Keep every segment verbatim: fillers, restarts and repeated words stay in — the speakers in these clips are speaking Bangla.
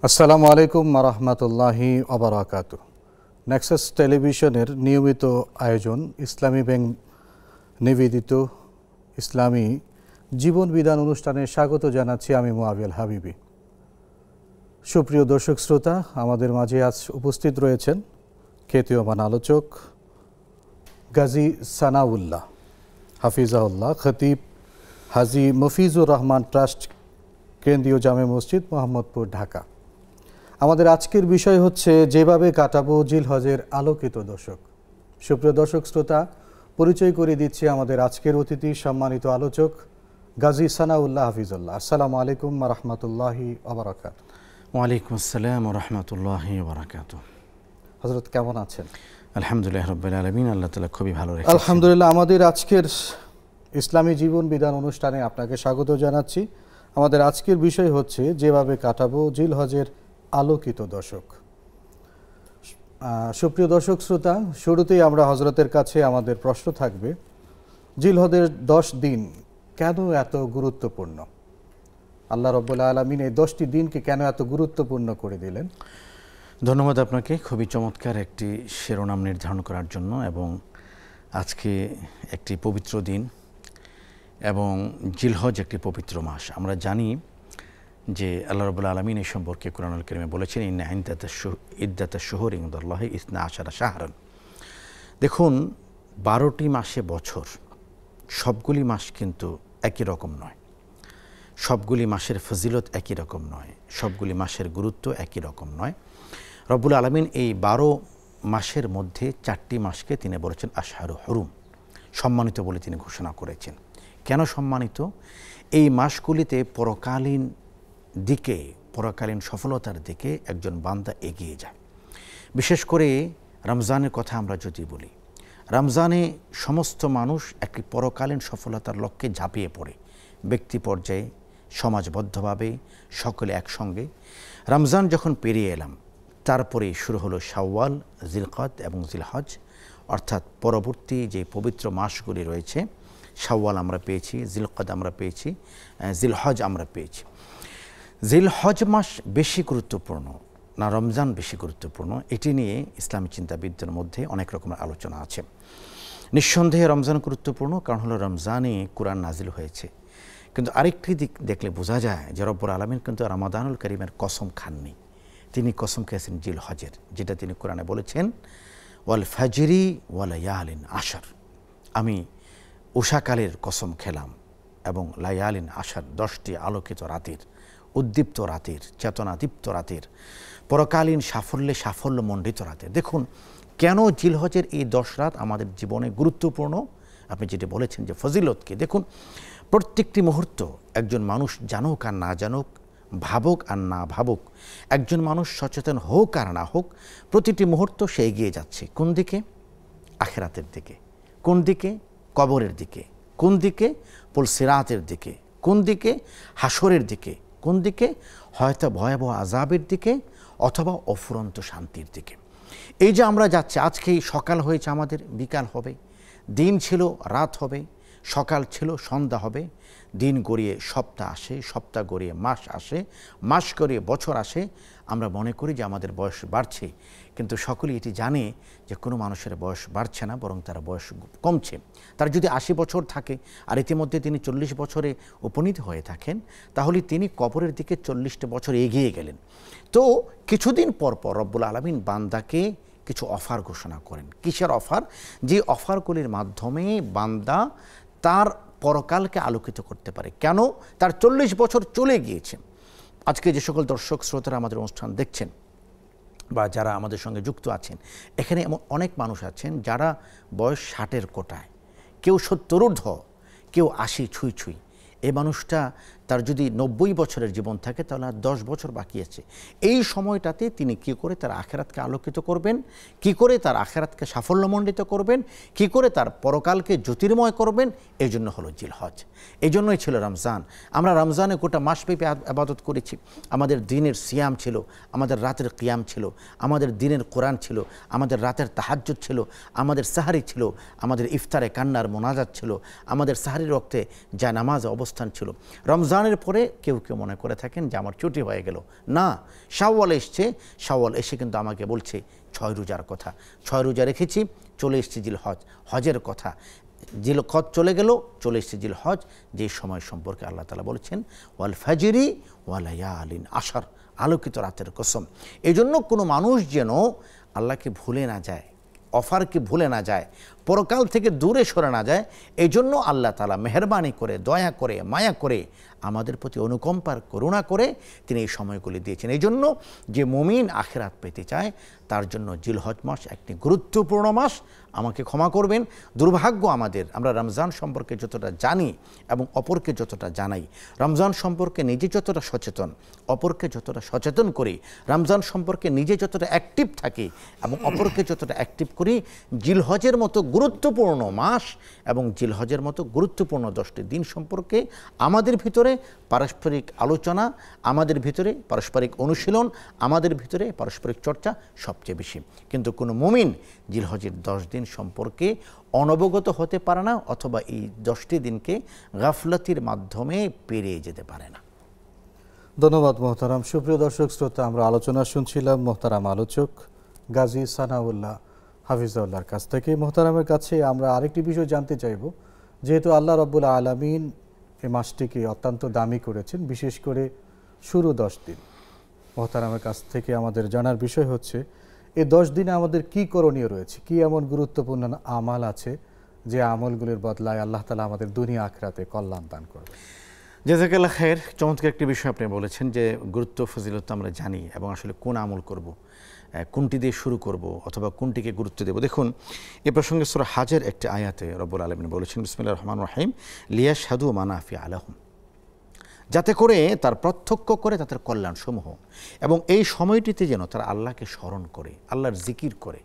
আসসালামু আলাইকুম রাহমাতুল্লাহি ওয়া বারাকাতুহু। নেক্সাস টেলিভিশনের নিয়মিত আয়োজন ইসলামী ব্যাংক নিবেদিত ইসলামী জীবন বিধান অনুষ্ঠানে স্বাগত জানাচ্ছি আমি মুআবিল হাবিবি। সুপ্রিয় দর্শক শ্রোতা, আমাদের মাঝে আজ উপস্থিত রয়েছেন খ্যাতিমান আলোচক গাজী সানাউল্লাহ হাফিজাউল্লাহ, খতিব হাজী মফিজুর রহমান ট্রাস্ট, কেন্দ্রীয় জামে মসজিদ, মোহাম্মদপুর, ঢাকা। আমাদের আজকের বিষয় হচ্ছে যেভাবে কাটাবো জিলহজের আলোকিত দশক। সুপ্রিয় দর্শক শ্রোতা, পরিচয় করে দিচ্ছি আমাদের আজকের অতিথি সম্মানিত আলোচক গাজী সানাউল্লাহ হাফিজুল্লাহ। আসসালামু আলাইকুম ওয়া রাহমাতুল্লাহি ওয়া বারাকাতুহু। ওয়া আলাইকুম আসসালাম ওয়া রাহমাতুল্লাহি ওয়া বারাকাতুহু। হযরত কেমন আছেন? আলহামদুলিল্লাহ রাব্বিল আলামিন, আল্লাহ তাআলা খুবই ভালো রেখেছেন। আলহামদুলিল্লাহ। আমাদের আজকের ইসলামী জীবন বিধান অনুষ্ঠানে আপনাকে স্বাগত জানাচ্ছি। আমাদের আজকের বিষয় হচ্ছে যেভাবে কাটাবো জিলহজের আলোকিত দশক। সুপ্রিয় দর্শক শ্রোতা, শুরুতেই আমরা হযরতের কাছে আমাদের প্রশ্ন থাকবে, জিলহজের দশ দিন কেন এত গুরুত্বপূর্ণ? আল্লাহ রাব্বুল আলামিন এই দশটি দিনকে কেন এত গুরুত্বপূর্ণ করে দিলেন? ধন্যবাদ আপনাকে খুবই চমৎকার একটি শিরোনাম নির্ধারণ করার জন্য। এবং আজকে একটি পবিত্র দিন এবং জিলহজ একটি পবিত্র মাস। আমরা জানি যে আল্লাহ রাব্বুল আলামিন এই সম্পর্কে কুরআনুল কারীমে বলেছেন, ইন্না ইদ্দাতাশ শুহুরি ইনদাল্লাহি ইসনা আশারা শাহরান। দেখুন, বারোটি মাসে বছর, সবগুলি মাস কিন্তু একই রকম নয়, সবগুলি মাসের ফজিলত একই রকম নয়, সবগুলি মাসের গুরুত্ব একই রকম নয়। রব্বুল আলামিন এই বারো মাসের মধ্যে চারটি মাসকে তিনি বলেছেন আশহারু হুরুম, সম্মানিত বলে তিনি ঘোষণা করেছেন। কেন সম্মানিত? এই মাসগুলিতে পরকালীন দিকে, পরকালীন সফলতার দিকে একজন বান্দা এগিয়ে যায়। বিশেষ করে রমজানের কথা আমরা যদি বলি, রমজানে সমস্ত মানুষ একটি পরকালীন সফলতার লক্ষ্যে ঝাঁপিয়ে পড়ে, ব্যক্তি পর্যায়ে, সমাজবদ্ধভাবে, সকলে একসঙ্গে। রমজান যখন পেরিয়ে এলাম, তারপরে শুরু হলো শাওয়াল, জিলকদ এবং জিলহজ, অর্থাৎ পরবর্তী যে পবিত্র মাসগুলি রয়েছে। শাওয়াল আমরা পেয়েছি, জিলকদ আমরা পেয়েছি, জিলহজ আমরা পেয়েছি। জিলহজ মাস বেশি গুরুত্বপূর্ণ না রমজান বেশি গুরুত্বপূর্ণ? এটি নিয়ে ইসলামী চিন্তাবিদদের মধ্যে অনেক রকমের আলোচনা আছে। নিঃসন্দেহে রমজান গুরুত্বপূর্ণ, কারণ হলো রমজানে কুরআন নাজিল হয়েছে। কিন্তু আরেকটি দিক দেখলে বোঝা যায় যে রব্বুল আলামিন কিন্তু রমাদানুল কারীমের কসম খাননি, তিনি কসম খেয়েছেন জিলহজের, যেটা তিনি কোরআনে বলেছেন, ওয়াল ফাজরি ওয়া লায়ালিন আশর, আমি উষাকালের কসম খেলাম এবং লায়ালিন আশর, দশটি আলোকিত রাতের, উদ্দীপ্ত রাতের, চেতনাদীপ্ত রাতের, পরকালীন সাফল্যে সাফল্যমণ্ডিত রাতের। দেখুন কেন জিলহজের এই দশ রাত আমাদের জীবনে গুরুত্বপূর্ণ। আপনি যেটা বলেছেন যে ফজিলতকে, দেখুন প্রত্যেকটি মুহূর্ত একজন মানুষ জানুক আর না জানুক, ভাবুক আর না ভাবুক, একজন মানুষ সচেতন হোক আর না হোক, প্রতিটি মুহূর্ত সে এগিয়ে যাচ্ছে কোন দিকে? আখিরাতের দিকে। কোন দিকে? কবরের দিকে। কোন দিকে? পুলসিরাতের দিকে। কোন দিকে? হাসরের দিকে। কোন দিকে? হয়তো ভয়াবহ আযাবের দিকে, অথবা অফুরন্ত শান্তির দিকে। এই যে আমরা যাচ্ছি, আজকেই সকাল হয়েছে, আমাদের বিকাল হবে, দিন ছিল রাত হবে, সকাল ছিল সন্ধ্যা হবে, দিন গড়িয়ে সপ্তাহ আসে, সপ্তাহ গড়িয়ে মাস আসে, মাস গড়িয়ে বছর আসে। আমরা মনে করি যে আমাদের বয়স বাড়ছে, কিন্তু সকলেই এটি জানে যে কোনো মানুষের বয়স বাড়ছে না, বরং তার বয়স কমছে। তার যদি আশি বছর থাকে আর ইতিমধ্যে তিনি চল্লিশ বছরে উপনীত হয়ে থাকেন, তাহলে তিনি কবরের দিকে চল্লিশটা বছর এগিয়ে গেলেন। তো কিছুদিন পর পর রব্বুল আলামিন বান্দাকে কিছু অফার ঘোষণা করেন। কিসের অফার? যে অফারগুলির মাধ্যমে বান্দা তার পরকালকে আলোকিত করতে পারে। কেন? তার চল্লিশ বছর চলে গিয়েছে। আজকে যে সকল দর্শক শ্রোতারা আমাদের অনুষ্ঠান দেখছেন বা যারা আমাদের সঙ্গে যুক্ত আছেন, এখানে এমন অনেক মানুষ আছেন যারা বয়স ষাটের কোটায়, কেউ সত্তরূর্ধ্ব, কেউ আশি ছুঁই ছুঁই। এই মানুষটা তার যদি নব্বই বছরের জীবন থাকে, তাহলে আর দশ বছর বাকি আছে। এই সময়টাতে তিনি কি করে তার আখেরাতকে আলোকিত করবেন, কি করে তার আখেরাতকে সাফল্যমণ্ডিত করবেন, কি করে তার পরকালকে জ্যোতির্ময় করবেন, এই জন্য হলো জিলহজ। এই জন্যই ছিল রমজান। আমরা রমজানে গোটা মাসব্যাপী আবাদত করেছি। আমাদের দিনের সিয়াম ছিল, আমাদের রাতের কিয়াম ছিল, আমাদের দিনের কোরআন ছিল, আমাদের রাতের তাহাজ্জুদ ছিল, আমাদের সাহারি ছিল, আমাদের ইফতারে কান্নার মোনাজাত ছিল, আমাদের সাহারির রক্তে যা নামাজ অবস্থান ছিল। রমজান রমজানের পরে কেউ কেউ মনে করে থাকেন যে আমার ছুটি হয়ে গেল। না, শাওয়াল এসছে, শাওয়াল এসে কিন্তু আমাকে বলছে ছয় রোজার কথা। ছয় রোজা রেখেছি, চলে এসছে জিল হজ, হজের কথা। জিল হজ চলে গেল, চলে এসছে জিল হজ, যে সময় সম্পর্কে আল্লাহ তাআলা বলেছেন ওয়াল ফাজরি ওয়া লায়ালিন আশর, আলোকিত রাতের কসম। এই জন্য কোনো মানুষ যেন আল্লাহকে ভুলে না যায়, অফারকে ভুলে না যায়, পরকাল থেকে দূরে সরে না যায়। এই জন্য আল্লাহ তাআলা মেহেরবানি করে, দয়া করে, মায়া করে, আমাদের প্রতি অনুকম্পার করুণা করে তিনি এই সময়গুলি দিয়েছেন। এই জন্য যে মুমিন আখিরাত পেতে চায় তার জন্য জিলহজ মাস একটি গুরুত্বপূর্ণ মাস। আমাকে ক্ষমা করবেন, দুর্ভাগ্য আমাদের, আমরা রমজান সম্পর্কে যতটা জানি এবং অপরকে যতটা জানাই, রমজান সম্পর্কে নিজে যতটা সচেতন, অপরকে যতটা সচেতন করি, রমজান সম্পর্কে নিজে যতটা অ্যাক্টিভ থাকি এবং অপরকে যতটা অ্যাক্টিভ করি, জিলহজের মতো গুরুত্বপূর্ণ মাস এবং জিলহজের মতো গুরুত্বপূর্ণ দশটি দিন সম্পর্কে আমাদের ভিতরে পারস্পরিক আলোচনা, আমাদের ভিতরে পারস্পরিক অনুশীলন, আমাদের ভিতরে পারস্পরিক চর্চা সবচেয়ে বেশি। কিন্তু কোনো মুমিন জিলহজের দশ দিন সম্পর্কে অনবগত হতে পারে না, অথবা এই দশটি দিনকে গাফলতির মাধ্যমে পেরিয়ে যেতে পারে না। ধন্যবাদ মোহতারাম। সুপ্রিয় দর্শক শ্রোতা, আমরা আলোচনা শুনছিলাম মোহতারাম আলোচক গাজী সানাউল্লাহ হাফিজাউল্লাহর কাছ থেকে। মোহতারামের কাছে আমরা আরেকটি বিষয় জানতে চাইব, যেহেতু আল্লাহ রাব্বুল আলামিন এই মাসটিকে অত্যন্ত দামি করেছেন, বিশেষ করে শুরু দশ দিন, মোহতারামের কাছ থেকে আমাদের জানার বিষয় হচ্ছে এই দশ দিনে আমাদের কি করণীয় রয়েছে, কি এমন গুরুত্বপূর্ণ আমাল আছে যে আমলগুলির বদলায় আল্লাহ তাআলা আমাদের দুনিয়া আখিরাতে কল্যাণ দান করবে। জাযাকাল্লাহ খায়ের। চমৎকার একটি বিষয় আপনি বলেছেন যে গুরুত্ব ফজিলত আমরা জানি এবং আসলে কোন আমল করব, কোনটি দিয়ে শুরু করব অথবা কোনটিকে গুরুত্ব দেব। দেখুন, এ প্রসঙ্গে সূরা হাজের একটি আয়াতে রব্বুল আলামিন বলেছেন বিসমিল্লাহির রহমানির রহিম লিয়াশহাদু মানাফিআ লাহুম, যাতে করে তার প্রত্যক্ষ করে তাদের কল্যাণ সমূহ, এবং এই সময়টিতে যেন তারা আল্লাহকে স্মরণ করে, আল্লাহর জিকির করে।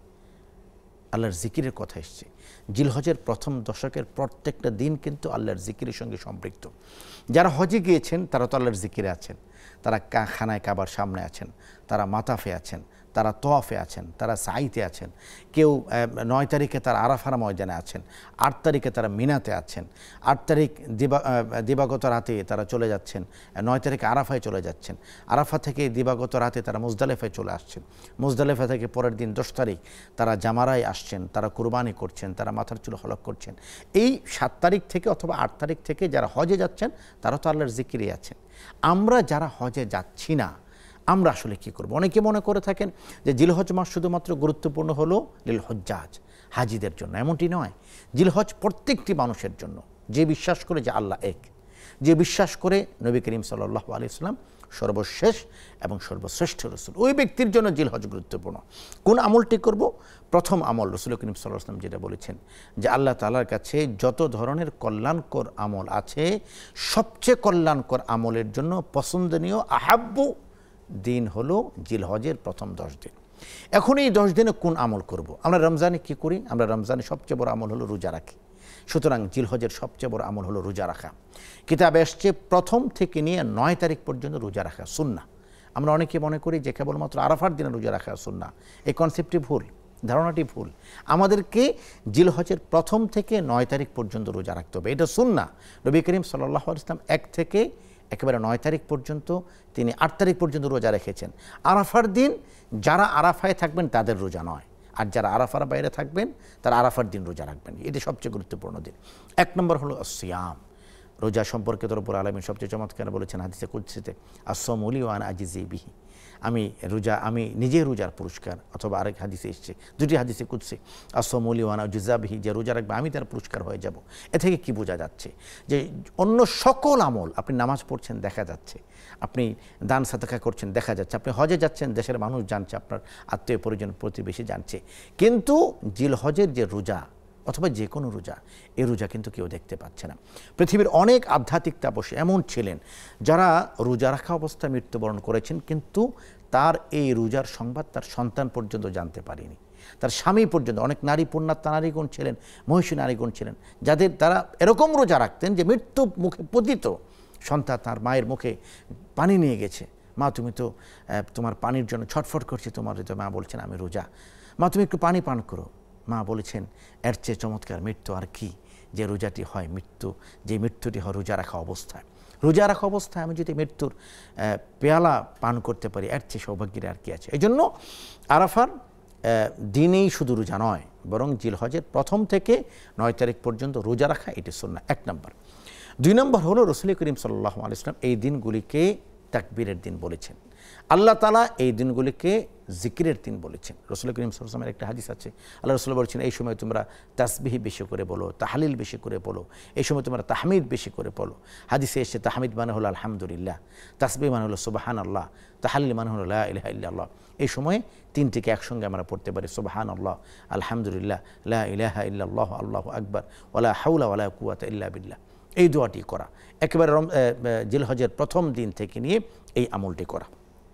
আল্লাহর জিকিরের কথা এসছে। জিলহজের প্রথম দশকের প্রত্যেকটা দিন কিন্তু আল্লাহর জিকিরের সঙ্গে সম্পৃক্ত। যারা হজে গিয়েছেন তারা তো আল্লাহর জিকিরে আছেন, তারা খানায় কাবার সামনে আছেন, তারা মাতাফে আছেন, তারা তোয়াফে আছেন, তারা সাইতে আছেন, কেউ নয় তারিখে তারা আরাফার ময়দানে আছেন, আট তারিখে তারা মিনাতে আছেন, আট তারিখ দিবা দিবাগত রাতে তারা চলে যাচ্ছেন, নয় তারিখে আরাফায় চলে যাচ্ছেন, আরাফা থেকে দিবাগত রাতে তারা মুজদালেফায় চলে আসছেন, মুজদালেফা থেকে পরের দিন দশ তারিখ তারা জামারায় আসছেন, তারা কুরবানি করছেন, তারা মাথার চুল হলক করছেন। এই সাত তারিখ থেকে অথবা আট তারিখ থেকে যারা হজে যাচ্ছেন তারা তো আল্লাহর জিকিরে আছেন। আমরা যারা হজে যাচ্ছি না, আমরা আসলে কি করব? অনেকে মনে করে থাকেন যে জিলহজ মাস শুধুমাত্র গুরুত্বপূর্ণ হলো লিল হজ্জাজ, হাজিদের জন্য। এমনটি নয়। জিলহজ প্রত্যেকটি মানুষের জন্য, যে বিশ্বাস করে যে আল্লাহ এক, যে বিশ্বাস করে নবী করিম সাল্লাল্লাহু আলাইহি ওয়াসাল্লাম সর্বশেষ এবং সর্বশ্রেষ্ঠ রসুল, ওই ব্যক্তির জন্য জিলহজ গুরুত্বপূর্ণ। কোন আমলটি করব? প্রথম আমল রসুল করিম সাল্লাল্লাহু আলাইহি ওয়াসাল্লাম যেটা বলেছেন যে আল্লাহ তাআলার কাছে যত ধরনের কল্যাণকর আমল আছে, সবচেয়ে কল্যাণকর আমলের জন্য পছন্দনীয় আহাব্বু দিন হলো জিলহজের প্রথম দশ দিন। এখন এই দশ দিনে কোন আমল করব? আমরা রমজানে কি করি? আমরা রমজানে সবচেয়ে বড় আমল হলো রোজা রাখি। সুতরাং জিলহজের সবচেয়ে বড় আমল হলো রোজা রাখা। কিতাবে এসছে প্রথম থেকে নিয়ে নয় তারিখ পর্যন্ত রোজা রাখা সুন্নাহ। আমরা অনেকে মনে করি যে কেবলমাত্র আরাফার দিনে রোজা রাখা সুন্নাহ। এই কনসেপ্টটি ভুল, ধারণাটি ভুল। আমাদেরকে জিলহজের প্রথম থেকে নয় তারিখ পর্যন্ত রোজা রাখতে হবে, এটা সুন্নাহ। নবী করিম সাল্লাল্লাহু আলাইহি ওয়াসাল্লাম এক থেকে একেবারে নয় তারিখ পর্যন্ত, তিনি আট তারিখ পর্যন্ত রোজা রেখেছেন। আরাফার দিন যারা আরাফায় থাকবেন তাদের রোজা নয়, আর যারা আরাফার বাইরে থাকবেন তারা আরাফার দিন রোজা রাখবেন। এটি সবচেয়ে গুরুত্বপূর্ণ দিন। এক নম্বর হলো সিয়াম। রোজা সম্পর্কে রব্বুল আলামিন সবচেয়ে চমৎকার বলেছেন হাদিসে কুদসিতে, আসসামু লি ওয়া আনা আজজি বিহি, আমি রোজা, আমি নিজে রোজার পুরস্কার। অথবা আরেক হাদিসে এসছে, দুটি হাদিসে কুদসি, আসসামু লি ওয়া আনা আজজি বিহি, যে রোজা রাখবে আমি তার পুরস্কার হয়ে যাব। এ থেকে কি বোঝা যাচ্ছে? যে অন্য সকল আমল, আপনি নামাজ পড়ছেন দেখা যাচ্ছে, আপনি দান সাদাকা করছেন দেখা যাচ্ছে, আপনি হজে যাচ্ছেন দেশের মানুষ জানছে, আপনার আত্মীয় পরিজন প্রতিবেশী জানছে, কিন্তু জিলহজের যে রোজা অথবা যে কোনো রোজা, এই রোজা কিন্তু কেউ দেখতে পাচ্ছে না। পৃথিবীর অনেক আধ্যাত্মিক তাপসী এমন ছিলেন যারা রোজা রাখা অবস্থায় মৃত্যুবরণ করেছেন, কিন্তু তার এই রোজার সংবাদ তার সন্তান পর্যন্ত জানতে পারেনি, তার স্বামী পর্যন্ত। অনেক নারী পুণ্যাত্মা নারীগণ ছিলেন, মহিষী নারীগণ ছিলেন, যাদের তারা এরকম রোজা রাখতেন যে মৃত্যু মুখে পতিত সন্তান তার মায়ের মুখে পানি নিয়ে গেছে, মা তুমি তো তোমার পানির জন্য ছটফট করছে, তোমার তো মা বলছেন আমি রোজা, মা তুমি একটু পানি পান করো। মা বলেছেন এর চেয়ে চমৎকার মৃত্যু আর কি, যে রোজাটি হয় মৃত্যু, যে মৃত্যুটি হয় রোজা রাখা অবস্থায়। রোজা রাখা অবস্থায় আমি যদি মৃত্যুর পেয়ালা পান করতে পারি, এর চেয়ে সৌভাগ্যের আর কি আছে। এই জন্য আরাফার দিনেই শুধু রোজা নয়, বরং জিলহজের প্রথম থেকে নয় তারিখ পর্যন্ত রোজা রাখা এটি সুন্নাহ, এক নম্বর। দুই নম্বর হলো রাসূল করিম সাল্লাল্লাহু আলাইহি ওয়াসাল্লাম এই দিনগুলিকে তাকবীরের দিন বলেছেন। আল্লাহ তাআলা এই দিনগুলিকে জিকিরের দিন বলেছেন। রাসূল করিম সাল্লাল্লাহু আলাইহি ওয়াসাল্লামের একটা হাদিস আছে, আল্লাহ রাসূল বলেছেন এই সময় তোমরা তাসবিহ বেশি করে বলো, তাহলিল বেশি করে বলো, এই সময় তোমরা তাহমিদ বেশি করে বলো। হাদিসে এসে তাহমিদ মানে হলো আলহামদুলিল্লাহ, তাসবিহ মানে হলো সুবহানাল্লাহ, তাহলিল মানে হলো লা ইলাহা ইল্লাল্লাহ। এই সময়ে তিনটিকে একসঙ্গে আমরা পড়তে পারি, সুবহানাল্লাহ, আলহামদুলিল্লাহ, লা ইলাহা ইল্লাল্লাহ, আল্লাহু আকবার, ওয়ালা হাওলা ওয়ালা কুওয়াতা ইল্লা বিল্লাহ। এই দোয়াটি করা একেবারে জিলহজের প্রথম দিন থেকে নিয়ে এই আমলটি করা।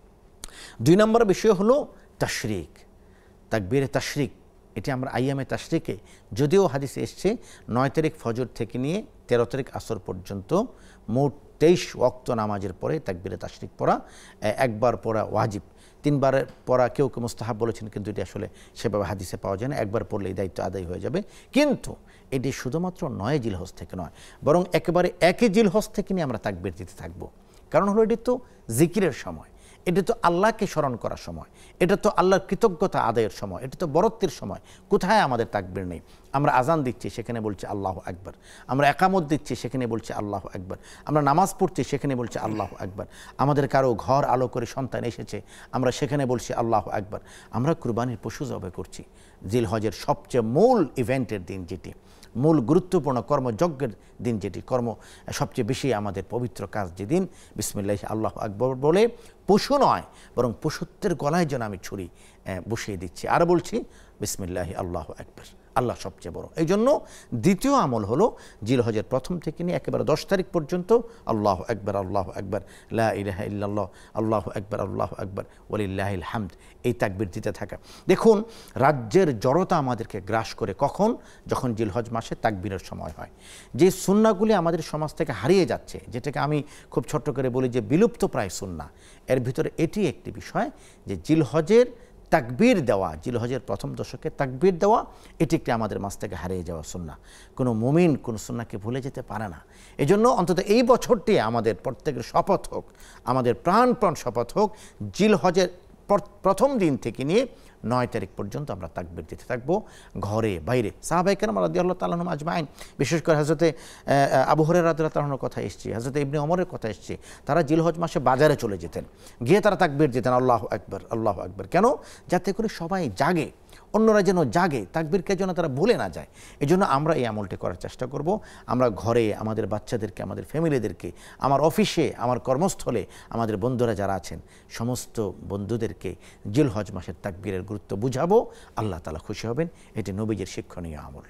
দুই নম্বর বিষয় হলো তাশরিক, তাকবীরে তাশরিক। এটি আমরা আইয়ামে তাশরিকে, যদিও হাদিসে এসছে নয় তারিখ ফজর থেকে নিয়ে তেরো তারিখ আসর পর্যন্ত মোট তেইশ ওয়াক্ত নামাজের পরে তাকবীরে তাশরিক পড়া, একবার পড়া ওয়াজিব, তিনবার পড়া কেউ কেউ মুস্তাহাব বলেছেন, কিন্তু এটি আসলে সেভাবে হাদিসে পাওয়া যায় না। একবার পড়লে এই দায়িত্ব আদায় হয়ে যাবে। কিন্তু এটি শুধুমাত্র নয় জিলহজ থেকে নয়, বরং একেবারে একই জিলহজ থেকে নিয়ে আমরা তাকবীর দিতে থাকবো। কারণ হলো এটি তো জিকিরের সময়, এটা তো আল্লাহকে স্মরণ করার সময়, এটা তো আল্লাহর কৃতজ্ঞতা আদায়ের সময়, এটা তো বরত্বের সময়। কোথায় আমাদের তাকবীর নেই? আমরা আজান দিচ্ছি, সেখানে বলছি আল্লাহু আকবার। আমরা একামত দিচ্ছি, সেখানে বলছি আল্লাহু আকবার। আমরা নামাজ পড়ছি, সেখানে বলছি আল্লাহু আকবার। আমাদের কারো ঘর আলো করে সন্তান এসেছে, আমরা সেখানে বলছি আল্লাহু আকবার। আমরা কুরবানির পশু জবাই করছি জিলহজের সবচেয়ে মূল ইভেন্টের দিন, যেটি মূল গুরুত্বপূর্ণ কর্মযজ্ঞের দিন, যেটি কর্ম সবচেয়ে বেশি আমাদের পবিত্র কাজ, যেদিন বিসমিল্লাহ আল্লাহু আকবার বলে পশু নয়, বরং পশুত্বের গলায় যেন আমি ছুরি বসিয়ে দিচ্ছি আর বলছি বিসমিল্লাহ আল্লাহু আকবার, আল্লাহ সবচেয়ে বড়। এই জন্য দ্বিতীয় আমল হলো জিলহজের প্রথম থেকে নিয়ে একেবারে দশ তারিখ পর্যন্ত আল্লাহু আকবার, আল্লাহু আকবার, লা ইলাহা ইল্লাল্লাহ, আল্লাহু আকবার, আল্লাহু আকবার, ওয়ালিল্লাহিল হামদ, এই তাকবীর দিতে থাকা। দেখুন, রাজ্যের জড়তা আমাদেরকে গ্রাস করে কখন? যখন জিলহজ মাসে তাকবীরের সময় হয়। যে সুন্নাহগুলি আমাদের সমাজ থেকে হারিয়ে যাচ্ছে, যেটাকে আমি খুব ছোট্ট করে বলি যে বিলুপ্ত প্রায় সুন্নাহ, এর ভিতরে এটি একটি বিষয় যে জিলহজের তাকবীর দেওয়া, জিলহজের প্রথম দশকে তাকবীর দেওয়া, এটি একটি আমাদের মাঝ থেকে হারিয়ে যাওয়া সুন্নাহ। কোনো মুমিন কোন সুন্নাহকে ভুলে যেতে পারে না। এই জন্য অন্তত এই বছরটি আমাদের প্রত্যেকের শপথ হোক, আমাদের প্রাণপ্রাণ শপথ হোক, জিলহজের প্রথম দিন থেকে নিয়ে নয় তারিখ পর্যন্ত আমরা তাকবীর দিতে থাকবো, ঘরে বাইরে। সাহাবায়ে কেরাম রাদিয়াল্লাহু তাআলা আনহুম আজমাইন, বিশেষ করে হযরতে আবু হুরায়রা রাদিয়াল্লাহু তাআলার কথা এসেছে, হযরতে ইবনে ওমরের কথা এসেছে, তারা জিলহজ মাসে বাজারে চলে যেতেন, গিয়ে তারা তাকবীর দিতেন আল্লাহু আকবার, আল্লাহু আকবার। কেন? যাতে করে সবাই জাগে, অন্যরা যেন জাগে, তাকবীরকে যেন তারা ভুলে না যায়। এই জন্য আমরা এই আমলটি করার চেষ্টা করব। আমরা ঘরে আমাদের বাচ্চাদেরকে, আমাদের ফ্যামিলিদেরকে, আমার অফিসে, আমার কর্মস্থলে, আমাদের বন্ধুরা যারা আছেন, সমস্ত বন্ধুদেরকে জিলহজ মাসের তাকবীরের গুরুত্ব বুঝাবো। আল্লাহ তাআলা খুশি হবেন। এটি নবীজির শিক্ষণীয় আমল।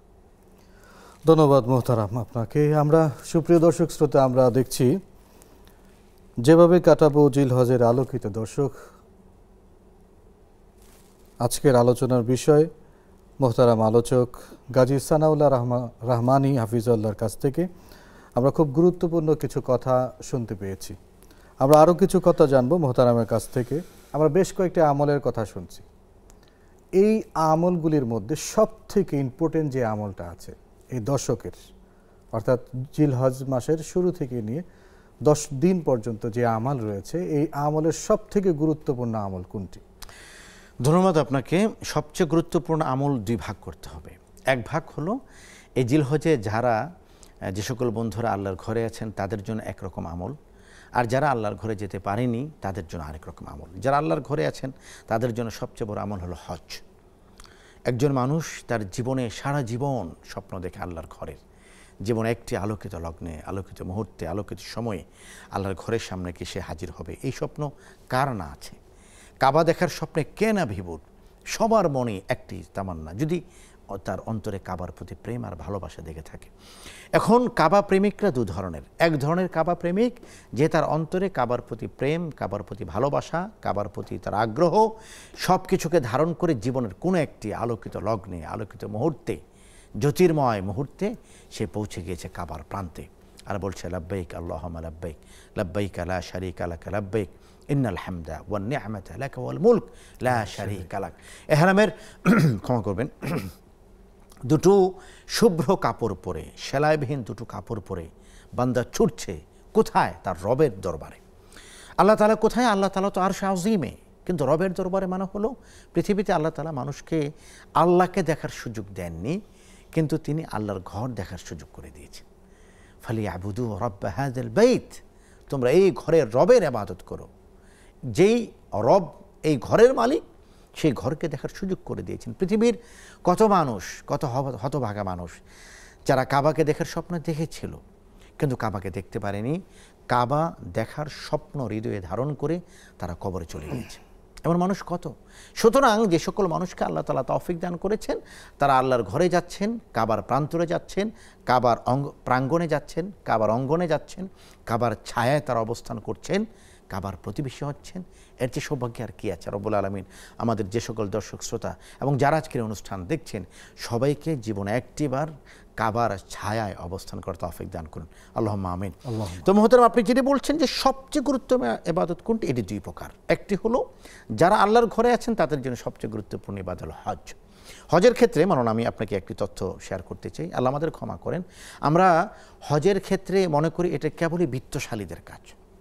ধন্যবাদ মোহতারাম আপনাকে। আমরা সুপ্রিয় দর্শক শ্রোতা, আমরা দেখছি যেভাবে কাটাবো জিলহজের আলোকিত দর্শক। আজকের আলোচনার বিষয় মোহতারাম আলোচক গাজী সানাউল্লাহ রহমা রহমানী হাফিজুল্লাহর কাছ থেকে আমরা খুব গুরুত্বপূর্ণ কিছু কথা শুনতে পেয়েছি। আমরা আরও কিছু কথা জানবো মোহতারামের কাছ থেকে। আমরা বেশ কয়েকটি আমলের কথা শুনছি। এই আমলগুলির মধ্যে সব থেকে ইম্পর্টেন্ট যে আমলটা আছে এই দশকের, অর্থাৎ জিলহজ মাসের শুরু থেকে নিয়ে দশ দিন পর্যন্ত যে আমল রয়েছে, এই আমলের সব থেকে গুরুত্বপূর্ণ আমল কোনটি? ধন্যবাদ আপনাকে। সবচেয়ে গুরুত্বপূর্ণ আমল দুই ভাগ করতে হবে। এক ভাগ হলো এই জিলহজে যারা, যে সকল বন্ধুরা আল্লাহর ঘরে আছেন তাদের জন্য একরকম আমল, আর যারা আল্লাহর ঘরে যেতে পারেনি তাদের জন্য আরেক রকম আমল। যারা আল্লাহর ঘরে আছেন তাদের জন্য সবচেয়ে বড় আমল হলো হজ। একজন মানুষ তার জীবনে সারা জীবন স্বপ্ন দেখে আল্লাহর ঘরের, জীবন একটি আলোকিত লগ্নে, আলোকিত মুহূর্তে, আলোকিত সময়ে আল্লাহর ঘরের সামনে কি সে হাজির হবে। এই স্বপ্ন কার না আছে? কাবা দেখার স্বপ্নে কে না বিভোর? সবার মনে একটি তামান্না, যদি তার অন্তরে কাবার প্রতি প্রেম আর ভালোবাসা দেখে থাকে। এখন কাবা প্রেমিকরা দু ধরনের। এক ধরনের কাবা প্রেমিক যে তার অন্তরে কাবার প্রতি প্রেম, কাবার প্রতি ভালোবাসা, কাবার প্রতি তার আগ্রহ সব কিছুকে ধারণ করে জীবনের কোনো একটি আলোকিত লগ্নে, আলোকিত মুহূর্তে, জ্যোতির্ময় মুহূর্তে সে পৌঁছে গিয়েছে কাবার প্রান্তে আর বলছে লাব্বাইক আল্লাহুম্মা লাব্বাইক, লাব্বাইক লা শারীকা লাক লাব্বাইক, ইন্নাল হামদা ওয়ান নি'মাতা লাকা ওয়াল মুলক লা শারীকা লাক। ইহরামের ক্ষমা করবেন, দুটো শুভ্র কাপড় পরে, সেলাইবিহীন দুটো কাপড় পরে বান্দা ছুটছে কোথায়? তার রবের দরবারে। আল্লাহ তাআলা কোথায়? আল্লাহ তাআলা তো আরশে আযীমে, কিন্তু রবের দরবারে মানে হলো পৃথিবীতে আল্লাহ তাআলা মানুষকে আল্লাহকে দেখার সুযোগ দেননি, কিন্তু তিনি আল্লাহর ঘর দেখার সুযোগ করে দিয়েছেন। ফালিয়াবুদু রাব্বা হাযাল বাইত, তোমরা এই ঘরের রবের ইবাদত করো। যেই রব এই ঘরের মালিক, সেই ঘরকে দেখার সুযোগ করে দিয়েছেন। পৃথিবীর কত মানুষ, কত হতভাগা মানুষ যারা কাবাকে দেখার স্বপ্ন দেখেছিল কিন্তু কাবাকে দেখতে পারেনি, কাবা দেখার স্বপ্ন হৃদয়ে ধারণ করে তারা কবরে চলে গিয়েছে। এমন মানুষ কত। সুতরাং যে সকল মানুষকে আল্লাহ তাআলা তৌফিক দান করেছেন, তারা আল্লাহর ঘরে যাচ্ছেন, কাবার প্রান্তরে যাচ্ছেন, কাবার অঙ্গ প্রাঙ্গণে যাচ্ছেন, কাবার অঙ্গনে যাচ্ছেন, কাবার ছায়ায় তারা অবস্থান করছেন, কাবার প্রতিবেশী হচ্ছেন, এর যে সৌভাগ্য আর কি আছে। রব্বুল আলামিন আমাদের যে সকল দর্শক শ্রোতা এবং যারা আজকের অনুষ্ঠান দেখছেন সবাইকে জীবনে একটিবার কাবার ছায়ায় অবস্থান করতে তৌফিক দান করুন, আল্লাহুম্মা আমিন। তো মুহতারাম, আপনি যেটা বলছেন যে সবচেয়ে গুরুত্বপূর্ণ ইবাদত কোনটি, এটি দুই প্রকার। একটি হলো যারা আল্লাহর ঘরে আছেন তাদের জন্য সবচেয়ে গুরুত্বপূর্ণ ইবাদত হলো হজ। হজের ক্ষেত্রে মানন আমি আপনাকে একটি তথ্য শেয়ার করতে চাই, আল্লাহ আমাদের ক্ষমা করেন। আমরা হজের ক্ষেত্রে মনে করি এটা কেবলই বিত্তশালীদের কাজ,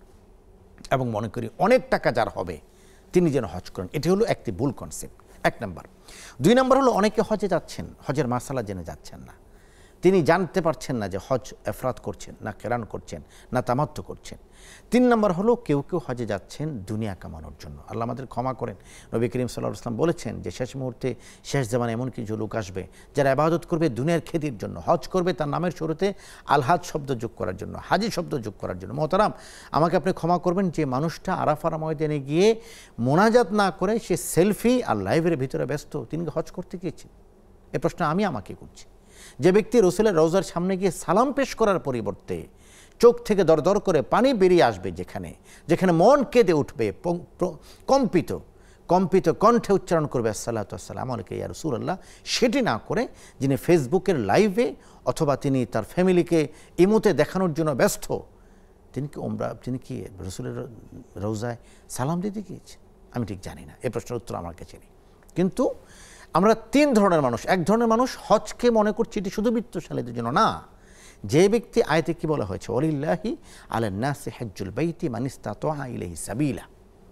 এবং মনে করি অনেক টাকা যার হবে তিনি যেন হজ করেন। এটি হলো একটি ভুল কনসেপ্ট, এক নম্বর। দুই নম্বর হলো অনেকে হজে যাচ্ছেন, হজের মাসালা জেনে যাচ্ছেন না, তিনি জানতে পারছেন না যে হজ এফরাত করছেন না কেরান করছেন না তামাত্তু করছেন। তিন নম্বর হলো কেউ কেউ হজে যাচ্ছেন দুনিয়া কামানোর জন্য। আল্লাহ আমাদের ক্ষমা করেন। নবী করিম সাল্লাল্লাহু আলাইহি ওয়াসাল্লাম বলেছেন যে শেষ মুহূর্তে, শেষ জামানে এমন কিছু লোক আসবে যারা ইবাদত করবে দুনিয়ার খ্যাতির জন্য, হজ করবে তার নামের শুরুতে আলহাজ শব্দ যোগ করার জন্য, হাজি শব্দ যোগ করার জন্য। মোহতারাম, আমাকে আপনি ক্ষমা করবেন, যে মানুষটা আরাফার ময়দানে গিয়ে মোনাজাত না করে সে সেলফি আর লাইভের ভিতরে ব্যস্ত, তিনি হজ করতে গিয়েছেন? এ প্রশ্ন আমি আমাকে করছি। যে ব্যক্তি রসুলের রওজার সামনে গিয়ে সালাম পেশ করার পরিবর্তে চোখ থেকে দরদর করে পানি বেরিয়ে আসবে, যেখানে যেখানে মন কেঁদে উঠবে, কম্পিত কম্পিত কণ্ঠে উচ্চারণ করবে আসসালাতু ওয়াসসালামু আলাইকা ইয়া রাসূলুল্লাহ, সেটি না করে যিনি ফেসবুকের লাইভে অথবা তিনি তার ফ্যামিলিকে ইমোতে দেখানোর জন্য ব্যস্ত, তিনি কি ওমরা তিনি কি রসুলের রওজায় সালাম দিতে গিয়েছেন? আমি ঠিক জানি না, এ প্রশ্নের উত্তর আমার কাছে নেই। কিন্তু আমরা তিন ধরনের মানুষ। এক ধরনের মানুষ হজকে মনে করছি এটি শুধু বিত্তশালীদের জন্য, না। যে ব্যক্তি, আয়াতে কি বলা হয়েছে, ওয়ালিল্লাহি আলান নাসি হজ্জুল বাইতি মান ইসতাতা ইলাইহি সাবিলা,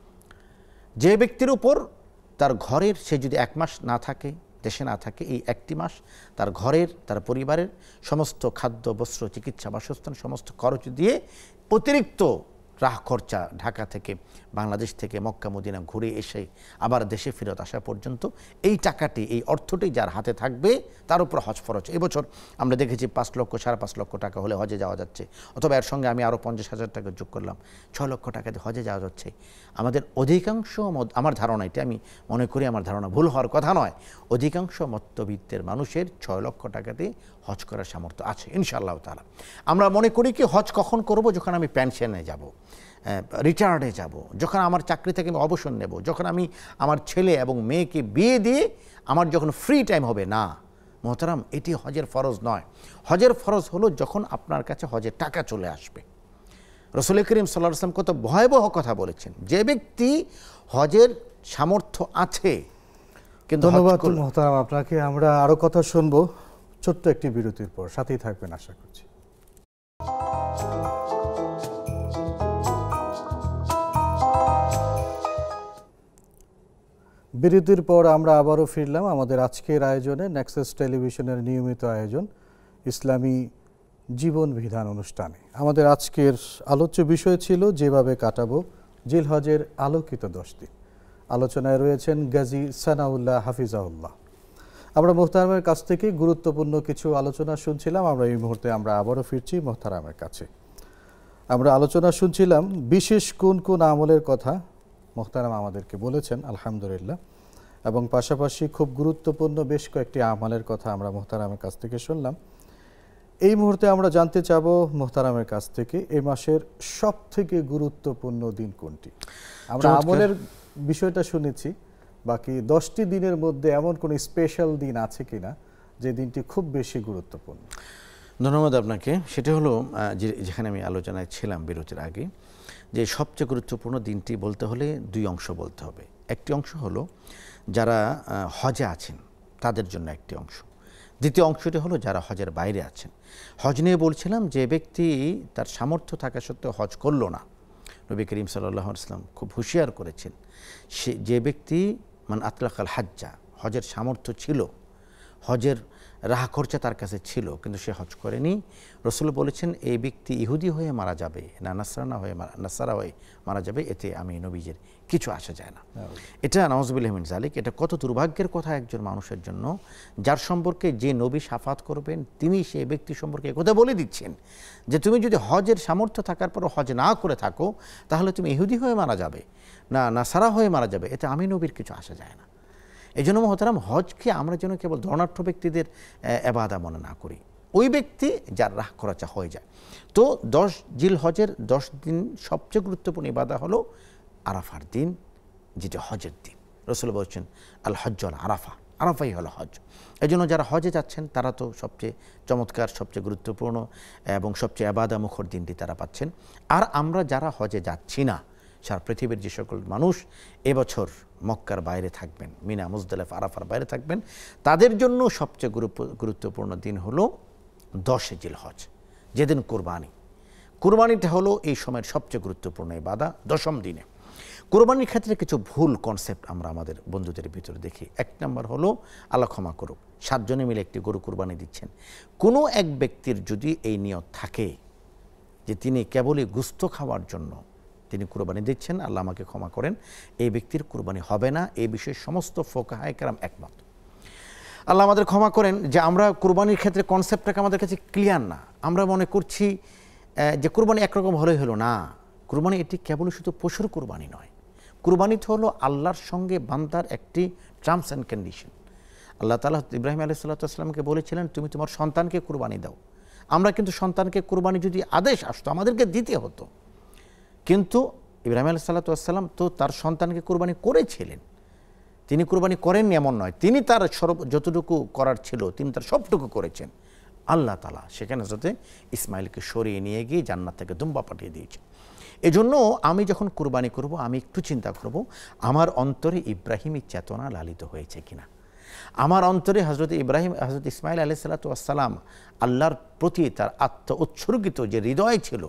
যে ব্যক্তির উপর তার ঘরের, সে যদি এক মাস না থাকে, দেশে না থাকে, এই একটি মাস তার ঘরের, তার পরিবারের সমস্ত খাদ্য, বস্ত্র, চিকিৎসা, বাসস্থান সমস্ত খরচ দিয়ে অতিরিক্ত রাহ খরচা, ঢাকা থেকে, বাংলাদেশ থেকে মক্কা মদিনা ঘুরে এসে আবার দেশে ফেরত আসা পর্যন্ত এই টাকাটি, এই অর্থটি যার হাতে থাকবে তার উপর হজ ফরজ। এবছর আমরা দেখেছি পাঁচ লক্ষ সাড়ে পাঁচ লক্ষ টাকা হলে হজে যাওয়া যাচ্ছে, অথবা এর সঙ্গে আমি আরও পঞ্চাশ হাজার টাকা যোগ করলাম, ছয় লক্ষ টাকাতে হজে যাওয়া যাচ্ছে। আমাদের অধিকাংশ, আমার ধারণা, এটা আমি মনে করি আমার ধারণা ভুল হওয়ার কথা নয়, অধিকাংশ মধ্যবিত্তের মানুষের ছয় লক্ষ টাকাতে হজ করার সামর্থ্য আছে ইনশাআল্লাহ তাআলা। আমরা মনে করি কি হজ কখন করব, যখন আমি পেনশনে যাব, রিটায়ার্ডে যাব, যখন আমার চাকরি থেকে আমি অবসর নেব, যখন আমি আমার ছেলে এবং মেয়েকে বিয়ে দিয়ে আমার যখন ফ্রি টাইম হবে। না মোহতারাম, এটি হজের ফরজ নয়। হজের ফরজ হলো যখন আপনার কাছে হজের টাকা চলে আসবে। রাসূল করিম সাল্লাল্লাহু আলাইহি ওয়াসাল্লাম কত ভয়াবহ কথা বলেছেন, যে ব্যক্তি হজের সামর্থ্য আছে কিন্তু। ধন্যবাদ মোহতারাম আপনাকে। আমরা আরও কথা শুনবো ছোট্ট একটি বিরতির পর, সাথেই থাকবেন আশা করছি। বিরতির পর আমরা আবারও ফিরলাম আমাদের আজকের আয়োজনে, নেক্সাস টেলিভিশনের নিয়মিত আয়োজন ইসলামী জীবন বিধান অনুষ্ঠানে। আমাদের আজকের আলোচ্য বিষয় ছিল যেভাবে কাটাবো জিলহজের আলোকিত দশ দিন। আলোচনায় রয়েছেন গাজী সানাউল্লাহ হাফিজাউল্লাহ। আমরা মোহতারামের কাছ থেকে গুরুত্বপূর্ণ কিছু আলোচনা শুনছিলাম। আমরা এই মুহূর্তে আমরা আবারও ফিরছি মোহতারামের কাছে। আমরা আলোচনা শুনছিলাম বিশেষ কোন কোন আমলের কথা মোহতারাম আমাদেরকে বলেছেন, আলহামদুলিল্লাহ, এবং পাশাপাশি খুব গুরুত্বপূর্ণ বেশ কয়েকটি আমলের কথা আমরা মোহতারামের কাছ থেকে শুনলাম। এই মুহূর্তে আমরা জানতে চাব মোহতারামের কাছ থেকে এই মাসের সব থেকে গুরুত্বপূর্ণ দিন কোনটি। আমরা আমলের বিষয়টা শুনেছি, বাকি দশটি দিনের মধ্যে এমন কোনো স্পেশাল দিন আছে কিনা যে দিনটি খুব বেশি গুরুত্বপূর্ণ? ধন্যবাদ আপনাকে। সেটা হলো যেখানে আমি আলোচনায় ছিলাম বিরতির আগে, যে সবচেয়ে গুরুত্বপূর্ণ দিনটি বলতে হলে দুই অংশ বলতে হবে। একটি অংশ হলো যারা হজে আছেন তাদের জন্য একটি অংশ, দ্বিতীয় অংশটি হলো যারা হজের বাইরে আছেন। হজ নিয়ে বলছিলাম যে ব্যক্তি তার সামর্থ্য থাকা সত্ত্বেও হজ করলো না, নবী করিম সাল্লাল্লাহু আলাইহি ওয়াসাল্লাম খুব হুঁশিয়ার করেছেন, সে যে ব্যক্তি মান আতলাকাল হাজ্জা, হজের সামর্থ্য ছিল, হজের রাহা খরচা তার কাছে ছিল, কিন্তু সে হজ করেনি, রসুল বলেছেন এই ব্যক্তি ইহুদি হয়ে মারা যাবে না নাসরানা হয়ে মারা নাসারা হয়ে মারা যাবে, এতে আমি নবীজের কিছু আসা যায় না। এটা নাউজুবিল্লাহি মিন যালিক। এটা কত দুর্ভাগ্যের কথা একজন মানুষের জন্য, যার সম্পর্কে যে নবী শাফাত করবেন তিনি সেই ব্যক্তি সম্পর্কে কথা বলে দিচ্ছেন যে তুমি যদি হজের সামর্থ্য থাকার পরও হজ না করে থাকো তাহলে তুমি ইহুদি হয়ে মারা যাবে না নাসারা হয়ে মারা যাবে, এতে আমি নবীর কিছু আসা যায় না। এই জন্য মহতারাম, হজকে আমরা যেন কেবল ধনাঢ্য ব্যক্তিদের এবাদা মনে না করি, ওই ব্যক্তি যার রাহ খরচা হয়ে যায়। তো দশ জিল হজের দশ দিন সবচেয়ে গুরুত্বপূর্ণ ইবাদা হলো আরাফার দিন, যেটা হজের দিন। রসুল বলছেন আল হজ্জ আল আরাফা, আরাফাই হলো হজ। এই জন্য যারা হজে যাচ্ছেন তারা তো সবচেয়ে চমৎকার, সবচেয়ে গুরুত্বপূর্ণ এবং সবচেয়ে আবাদা মুখর দিনটি তারা পাচ্ছেন। আর আমরা যারা হজে যাচ্ছি না, সারা পৃথিবীর যে সকল মানুষ এবছর মক্কার বাইরে থাকবেন, মিনা মুজদালিফা আরাফার বাইরে থাকবেন, তাদের জন্য সবচেয়ে গুরুত্বপূর্ণ দিন হলো দশে জিল হজ, যেদিন কুরবানি। কুরবানিটা হলো এই সময়ের সবচেয়ে গুরুত্বপূর্ণ ইবাদা, দশম দিনে। কুরবানির ক্ষেত্রে কিছু ভুল কনসেপ্ট আমরা আমাদের বন্ধুদের ভিতরে দেখি। এক নম্বর হলো, আল্লাহ ক্ষমা করুক, সাতজনে মিলে একটি গরু কুরবানি দিচ্ছেন, কোনো এক ব্যক্তির যদি এই নিয়ত থাকে যে তিনি কেবলই গুস্ত খাওয়ার জন্য তিনি কুরবানি দিচ্ছেন, আল্লাহ আমাকে ক্ষমা করেন, এই ব্যক্তির কুরবানি হবে না। এই বিষয়ে সমস্ত ফোকাহায়ে কেরাম একমত। আল্লাহ আমাদের ক্ষমা করেন যে আমরা কুরবানির ক্ষেত্রে কনসেপ্টটাকে আমাদের কাছে ক্লিয়ার না। আমরা মনে করছি যে কুরবানি একরকম হলেই হলো না। কুরবানি এটি কেবল শুধু পশুর কুরবানি নয়, কুরবানিটা হলো আল্লাহর সঙ্গে বান্দার একটি টার্মস অ্যান্ড কন্ডিশন। আল্লাহ তাআলা ইব্রাহিম আলাইহিস সালাতু ওয়াস সালামকে বলেছিলেন তুমি তোমার সন্তানকে কুরবানি দাও। আমরা কিন্তু সন্তানকে কুরবানি যদি আদেশ আসতো আমাদেরকে দিতে হতো, কিন্তু ইব্রাহিম আলাইহিস সালাতু ওয়াস সালাম তো তার সন্তানকে কুরবানি করেছিলেন। তিনি কুরবানি করেননি এমন নয়, তিনি তার সর্ব যতটুকু করার ছিল তিনি তার সবটুকু করেছেন। আল্লাহ তাআলা সেখানে হযরত ইসমাইলকে সরিয়ে নিয়ে গিয়ে জান্নাত থেকে দুম্বা পাঠিয়ে দিয়েছেন। এজন্য আমি যখন কুরবানি করব আমি একটু চিন্তা করব আমার অন্তরে ইব্রাহিমী চেতনা লালিত হয়েছে কিনা, আমার অন্তরে হযরত ইব্রাহিম হযরত ইসমাইল আলাইহিস সালাতু ওয়াস সালাম আল্লাহর প্রতি তার আত্ম উৎসর্গিত যে হৃদয় ছিল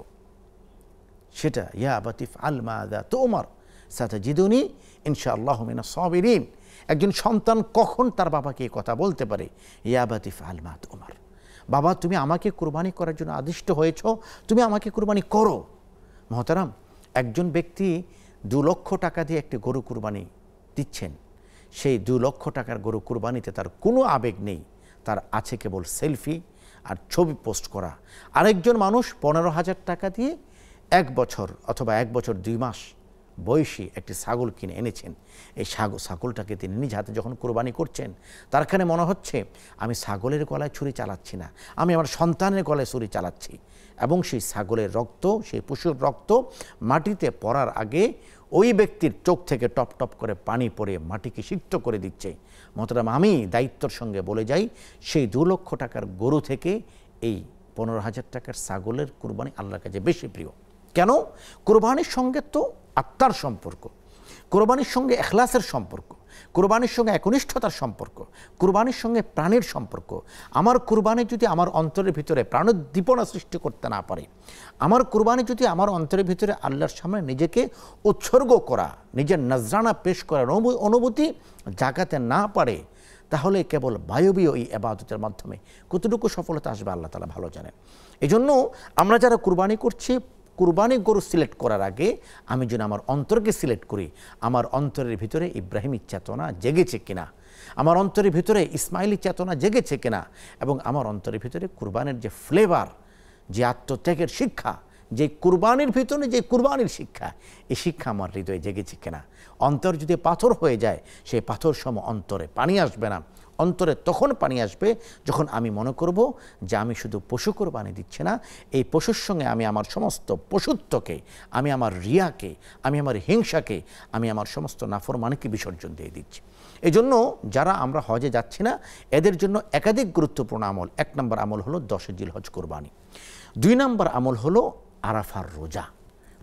সেটা, ইয়া আবাতি ফাআল মা যা তুমার সাতাজিদুনি ইনশাআল্লাহু মিনাস সাবিরিন। একজন সন্তান কখন তার বাবাকে এই কথা বলতে পারে, ইয়া আবাতি ফাআল মা তুমার, বাবা তুমি আমাকে কুরবানি করার জন্য আদিষ্ট হয়েছো, তুমি আমাকে কুরবানি করো। মহতারাম, একজন ব্যক্তি দু লক্ষ টাকা দিয়ে একটি গরু কুরবানি দিচ্ছেন, সেই দু লক্ষ টাকার গরু কুরবানিতে তার কোনো আবেগ নেই, তার আছে কেবল সেলফি আর ছবি পোস্ট করা। আরেকজন মানুষ পনেরো হাজার টাকা দিয়ে এক বছর অথবা এক বছর দুই মাস বয়সী একটি ছাগল কিনে এনেছেন। এই ছাগল ছাগলটাকে তিনি নিজ হাতে যখন কোরবানি করছেন, তারখানে মনে হচ্ছে আমি ছাগলের গলায় ছুরি চালাচ্ছি না, আমি আমার সন্তানের গলায় ছুরি চালাচ্ছি। এবং সেই ছাগলের রক্ত, সেই পশুর রক্ত মাটিতে পড়ার আগে ওই ব্যক্তির চোখ থেকে টপ টপ করে পানি পড়ে মাটিকে সিক্ত করে দিচ্ছে। মহতারাম, আমি দায়িত্বর সঙ্গে বলে যাই, সেই দু লক্ষ টাকার গরু থেকে এই পনেরো হাজার টাকার ছাগলের কুরবানি আল্লাহর কাছে বেশি প্রিয়। কেন? কুরবানির সঙ্গে তো আত্মার সম্পর্ক, কুরবানির সঙ্গে এখলাসের সম্পর্ক, কুরবানির সঙ্গে একনিষ্ঠতার সম্পর্ক, কুরবানির সঙ্গে প্রাণের সম্পর্ক। আমার কুরবানি যদি আমার অন্তরের ভিতরে প্রাণোদ্দীপনা সৃষ্টি করতে না পারে, আমার কুরবানি যদি আমার অন্তরের ভিতরে আল্লাহর সামনে নিজেকে উৎসর্গ করা, নিজের নজরানা পেশ করার অনুভূতি জাগাতে না পারে, তাহলে কেবল বায়বীয় এই ইবাদতের মাধ্যমে কতটুকু সফলতা আসবে আল্লাহ তাআলা ভালো জানেন। এই জন্য আমরা যারা কুরবানি করছি, কুরবানি গরু সিলেক্ট করার আগে আমি যেন আমার অন্তরকে সিলেক্ট করি, আমার অন্তরের ভিতরে ইব্রাহিমী চেতনা জেগেছে কিনা, আমার অন্তরের ভিতরে ইসমাইলি চেতনা জেগেছে কিনা, এবং আমার অন্তরের ভিতরে কুরবানির যে ফ্লেভার, যে আত্মত্যাগের শিক্ষা, যে কুরবানির ভিতরে যে কুরবানির শিক্ষা, এই শিক্ষা আমার হৃদয়ে জেগেছে কিনা। অন্তর যদি পাথর হয়ে যায়, সেই পাথর সম অন্তরে পানি আসবে না। অন্তরে তখন পানি আসবে যখন আমি মনে করব যে আমি শুধু পশু কোরবানি দিচ্ছি না, এই পশুর সঙ্গে আমি আমার সমস্ত পশুত্বকে, আমি আমার রিয়াকে, আমি আমার হিংসাকে, আমি আমার সমস্ত নাফরমানিকে বিসর্জন দিয়ে দিচ্ছি। এই জন্য যারা আমরা হজে যাচ্ছি না, এদের জন্য একাধিক গুরুত্বপূর্ণ আমল। এক নম্বর আমল হলো দশে জিলহজ কোরবানি। দুই নম্বর আমল হলো আরাফার রোজা।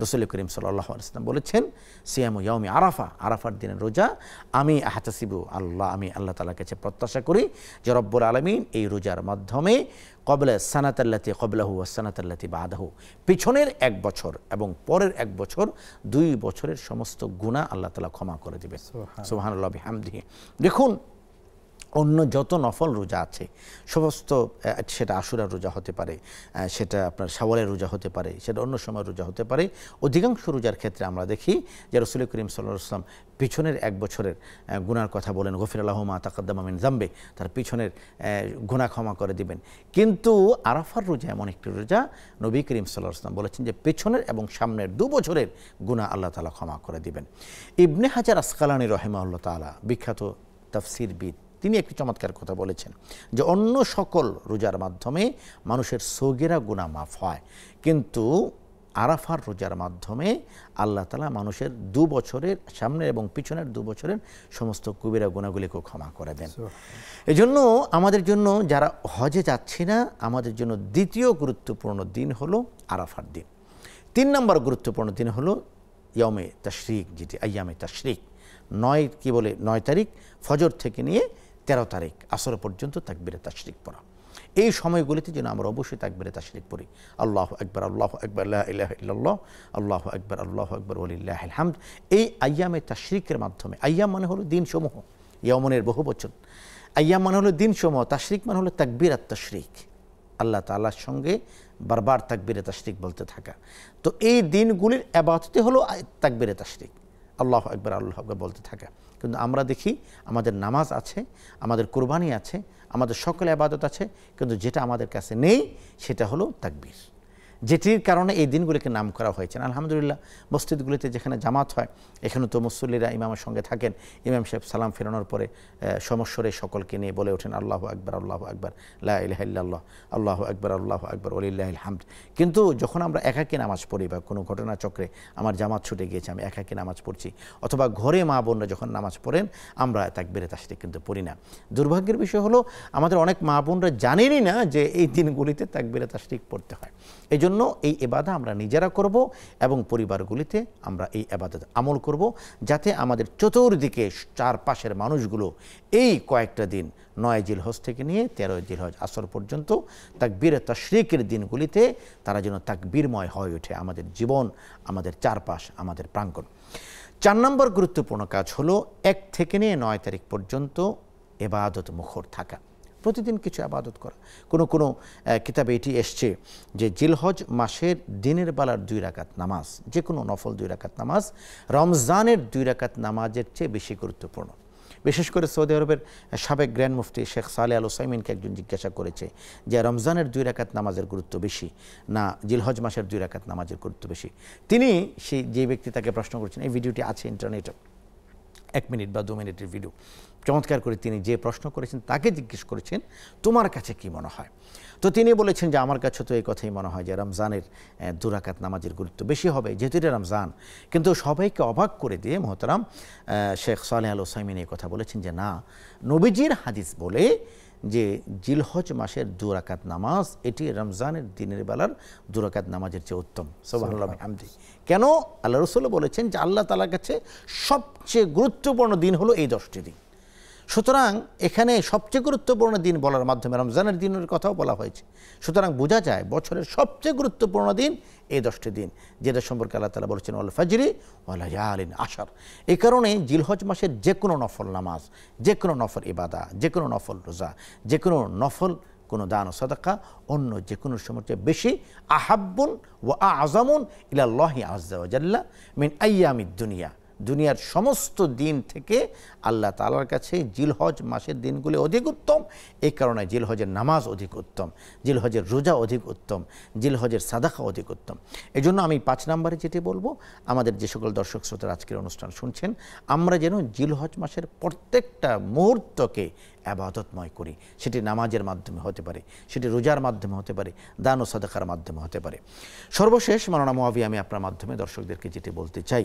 রাসূল করিম সাল্লাল্লাহু আলাইহি ওয়াসাল্লাম বলেছেন সিয়ামু ইয়াউমি আরাফা, আরাফার দিনের রোজা আমি আহতাসিবু আল্লাহ আমি আল্লাহ তাআলার কাছে প্রত্যাশা করি যে রব্বুল আলামিন এই রোজার মাধ্যমে ক্বাবলা সানাতাল্লাতি ক্বাবলাহু ওয়াস সানাতাল্লাতি বাদাহু, পিছনের এক বছর এবং পরের এক বছর দুই বছরের সমস্ত গুনাহ আল্লাহ তাআলা ক্ষমা করে দিবেন। সুবহানাল্লাহ বিহামদিহি। দেখুন অন্য যত নফল রোজা আছে সমস্ত, সেটা আশুরার রোজা হতে পারে, সেটা আপনার শাওয়ালের রোজা হতে পারে, সেটা অন্য সময় রোজা হতে পারে, অধিকাংশ রোজার ক্ষেত্রে আমরা দেখি যে রাসূল করিম সাল্লাল্লাহু আলাইহি ওয়াসাল্লাম পিছনের এক বছরের গুনার কথা বলেন, গফির লাহু মা তাকাদ্দামা মিন যামবি, তার পিছনের গুনাহ ক্ষমা করে দিবেন। কিন্তু আরাফার রোজা এমন একটি রোজা নবী করিম সাল্লাল্লাহু আলাইহি ওয়াসাল্লাম বলেছেন যে পেছনের এবং সামনের দু বছরের গুনাহ আল্লাহ তাআলা ক্ষমা করে দিবেন। ইবনে হাজার আসকালানী রাহিমাহুল্লাহ তাআলা বিখ্যাত তাফসীরবিদ, তিনি একটি চমৎকার কথা বলেছেন যে অন্য সকল রোজার মাধ্যমে মানুষের সগীরা গুনাহ মাফ হয়, কিন্তু আরাফার রোজার মাধ্যমে আল্লাহ তাআলা মানুষের দু বছরের সামনের এবং পিছনের দু বছরের সমস্ত কবিরা গুনাহগুলিকেও ক্ষমা করে দেন। এই জন্য আমাদের জন্য যারা হজে যাচ্ছি না, আমাদের জন্য দ্বিতীয় গুরুত্বপূর্ণ দিন হলো আরাফার দিন। তিন নম্বর গুরুত্বপূর্ণ দিন হলো ইয়াউমে তাশরিক, যেটি আইয়ামে তাশরিক, নয় কি বলে নয় তারিখ ফজর থেকে নিয়ে তেরো তারিখ আসর পর্যন্ত তাকবীরে তাশরিক পড়া। এই সময়গুলিতে যেন আমরা অবশ্যই তাকবীরে তাশরিক পড়ি, আল্লাহু আকবার আল্লাহু আকবার লা ইলাহা ইল্লাল্লাহ আল্লাহু আকবার আল্লাহু আকবার ওয়ালিল্লাহিল হামদ। এই আইয়ামে তাশরিকের মাধ্যমে, আইয়াম মানে হলো দিনসমূহ, ইয়াউমনের বহু বচন, আইয়াম মানে হলো দিনসমূহ, তাশরিক মানে হলো তাকবীরাত তাশরিক, আল্লাহ তাআলার সঙ্গে বারবার তাকবীরে তাশরিক বলতে থাকা। তো এই দিনগুলির ইবাদতে হলো তাকবীরে তাশরিক, আল্লাহু আকবার আল্লাহু আকবার বলতে থাকা। কিন্তু আমরা দেখি আমাদের নামাজ আছে, আমাদের কুরবানি আছে, আমাদের সকল ইবাদত আছে, কিন্তু যেটা আমাদের কাছে নেই সেটা হলো তাকবীর, যেটির কারণে এই দিনগুলিকে নাম করা হয়েছে। আলহামদুলিল্লাহ মসজিদগুলিতে যেখানে জামাত হয় এখানে তো মুসল্লিরা ইমামের সঙ্গে থাকেন, ইমাম সাহেব সালাম ফেরানোর পরে সমস্বরে সকলকে নিয়ে বলে ওঠেন আল্লাহু আকবার আল্লাহু আকবার লা ইলাহা ইল্লাল্লাহ আল্লাহু আকবার আল্লাহু আকবার ওয়ালিল্লাহিল হামদ। কিন্তু যখন আমরা একাকী নামাজ পড়ি বা কোনো ঘটনা চক্রে আমার জামাত ছুটে গিয়েছে, আমি একাকী নামাজ পড়ছি, অথবা ঘরে মা বোনরা যখন নামাজ পড়েন আমরা তাকবীরে তাশরিক কিন্তু পড়ি না। দুর্ভাগ্যের বিষয় হলো আমাদের অনেক মা বোনরা জানেনই না যে এই দিনগুলিতে তাকবীরে তাশরিক পড়তে হয়। এই জন্য এই ইবাদত আমরা নিজেরা করব এবং পরিবারগুলিতে আমরা এই ইবাদত আমল করব, যাতে আমাদের চতুর্দিকে চারপাশের মানুষগুলো এই কয়েকটা দিন নয় জিলহজ থেকে নিয়ে তেরোই জিলহজ আসর পর্যন্ত তাকবীরে তাশরিকের দিনগুলিতে তারা যেন তাকবীরময় হয়ে ওঠে আমাদের জীবন, আমাদের চারপাশ, আমাদের প্রাঙ্গণ। চার নম্বর গুরুত্বপূর্ণ কাজ হলো এক থেকে নিয়ে নয় তারিখ পর্যন্ত ইবাদত মুখর থাকা, প্রতিদিন কিছু ইবাদত করা। কোনো কোনো কিতাবে এটি এসছে যে জিলহজ মাসের দিনের বেলার দুই রাকাত নামাজ, যে কোনো নফল দুই রাকাত নামাজ রমজানের দুই রাকাত নামাজের চেয়ে বেশি গুরুত্বপূর্ণ। বিশেষ করে সৌদি আরবের সাবেক গ্র্যান্ড মুফতি শেখ সালেহ আল ওসাইমিনকে একজন জিজ্ঞাসা করেছে যে রমজানের দুই রাকাত নামাজের গুরুত্ব বেশি না জিলহজ মাসের দুই রাকাত নামাজের গুরুত্ব বেশি। তিনি সেই যে ব্যক্তি তাকে প্রশ্ন করেছেন, এই ভিডিওটি আছে ইন্টারনেটে, এক মিনিট বা দু মিনিটের ভিডিও, চমৎকার করে তিনি যে প্রশ্ন করেছেন তাকে জিজ্ঞেস করেছেন তোমার কাছে কি মনে হয়। তো তিনি বলেছেন যে আমার কাছে তো এই কথাই মনে হয় যে রমজানের দু রাকাত নামাজের গুরুত্ব বেশি হবে, যেহেতু এটা রমজান। কিন্তু সবাইকে অবাক করে দিয়ে মোহতারাম শেখ সালেহ আল ওসাইমিন এই কথা বলেছেন যে না, নবীজির হাদিস বলে যে জিলহজ মাসের দু রাকাত নামাজ এটি রমজানের দিনের বেলার দু রাকাত নামাজের চেয়ে উত্তম। সুবহানাল্লাহ বিহামদি। কেন? আল্লাহ রাসূল বলেছেন যে আল্লাহ তাআলার কাছে সবচেয়ে গুরুত্বপূর্ণ দিন হলো এই দশটি দিন। সুতরাং এখানে সবচেয়ে গুরুত্বপূর্ণ দিন বলার মাধ্যমে রমজানের দিনের কথাও বলা হয়েছে। সুতরাং বোঝা যায় বছরের সবচেয়ে গুরুত্বপূর্ণ দিন এই দশটি দিন, যেটা সম্পর্কে আল্লাহ তাআলা বলেছেন ওয়াল ফাজরি ওয়া লায়ালিন আশর। এই কারণে জিলহজ মাসের যে কোনো নফল নামাজ, যে কোনো নফল ইবাদা, যে কোনো নফল রোজা, যে কোনো নফল কোনো দান ও সাদাকা অন্য যে কোনো সময় বেশি আহাব্বুন ওয়া আযামুন ইলাল্লাহি আযজা ওয়া জাল্লা মিন আইয়ামিদ দুনিয়া, দুনিয়ার সমস্ত দিন থেকে আল্লাহ তাআলার কাছে জিলহজ মাসের দিনগুলি অধিক উত্তম। এই কারণে জিলহজের নামাজ অধিক উত্তম, জিলহজের রোজা অধিক উত্তম, জিলহজের সাদাকা অধিক উত্তম। এই জন্য আমি পাঁচ নম্বরে যেটি বলবো, আমাদের যে সকল দর্শক শ্রোতারা আজকের অনুষ্ঠান শুনছেন, আমরা যেন জিলহজ মাসের প্রত্যেকটা মুহূর্তকে ইবাদতময় করি। সেটি নামাজের মাধ্যমে হতে পারে, সেটি রোজার মাধ্যমে হতে পারে, দান ও সাদাকার মাধ্যমে হতে পারে। সর্বশেষ মাওলানা মুআবিয়া আমি আপনার মাধ্যমে দর্শকদেরকে যেটি বলতে চাই,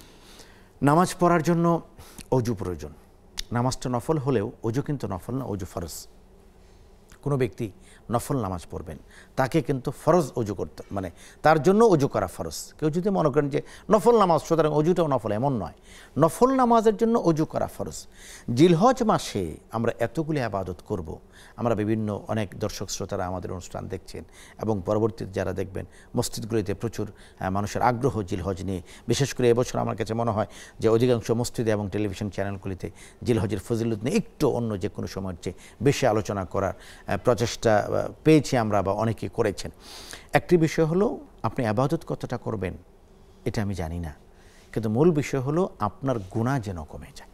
নামাজ পড়ার জন্য অজু প্রয়োজন। নামাজটা নফল হলেও অজু কিন্তু নফল না, অজু ফরজ। কোনো ব্যক্তি নফল নামাজ পড়বেন তাকে কিন্তু ফরজ অজু করতে, মানে তার জন্য অজু করা ফরজ। কেউ যদি মনে করেন যে নফল নামাজ সুতরাং অজুটাও নফল, এমন নয়। নফল নামাজের জন্য অজু করা ফরজ। জিলহজ মাসে আমরা এতগুলি আবাদত করব। আমরা বিভিন্ন অনেক দর্শক শ্রোতারা আমাদের অনুষ্ঠান দেখছেন এবং পরবর্তীতে যারা দেখবেন, মসজিদগুলিতে প্রচুর মানুষের আগ্রহ জিলহজ নিয়ে। বিশেষ করে এবছর আমার কাছে মনে হয় যে অধিকাংশ মসজিদে এবং টেলিভিশন চ্যানেলগুলিতে জিলহজের ফজিলত নিয়ে একটু অন্য যে কোনো সময়ের চেয়ে বেশি আলোচনা করার প্রচেষ্টা পেয়েছি আমরা, বা অনেকে করেছেন। একটি বিষয় হলো আপনি আবাদত কতটা করবেন এটা আমি জানি না, কিন্তু মূল বিষয় হলো আপনার গুনাহ যেন কমে যায়,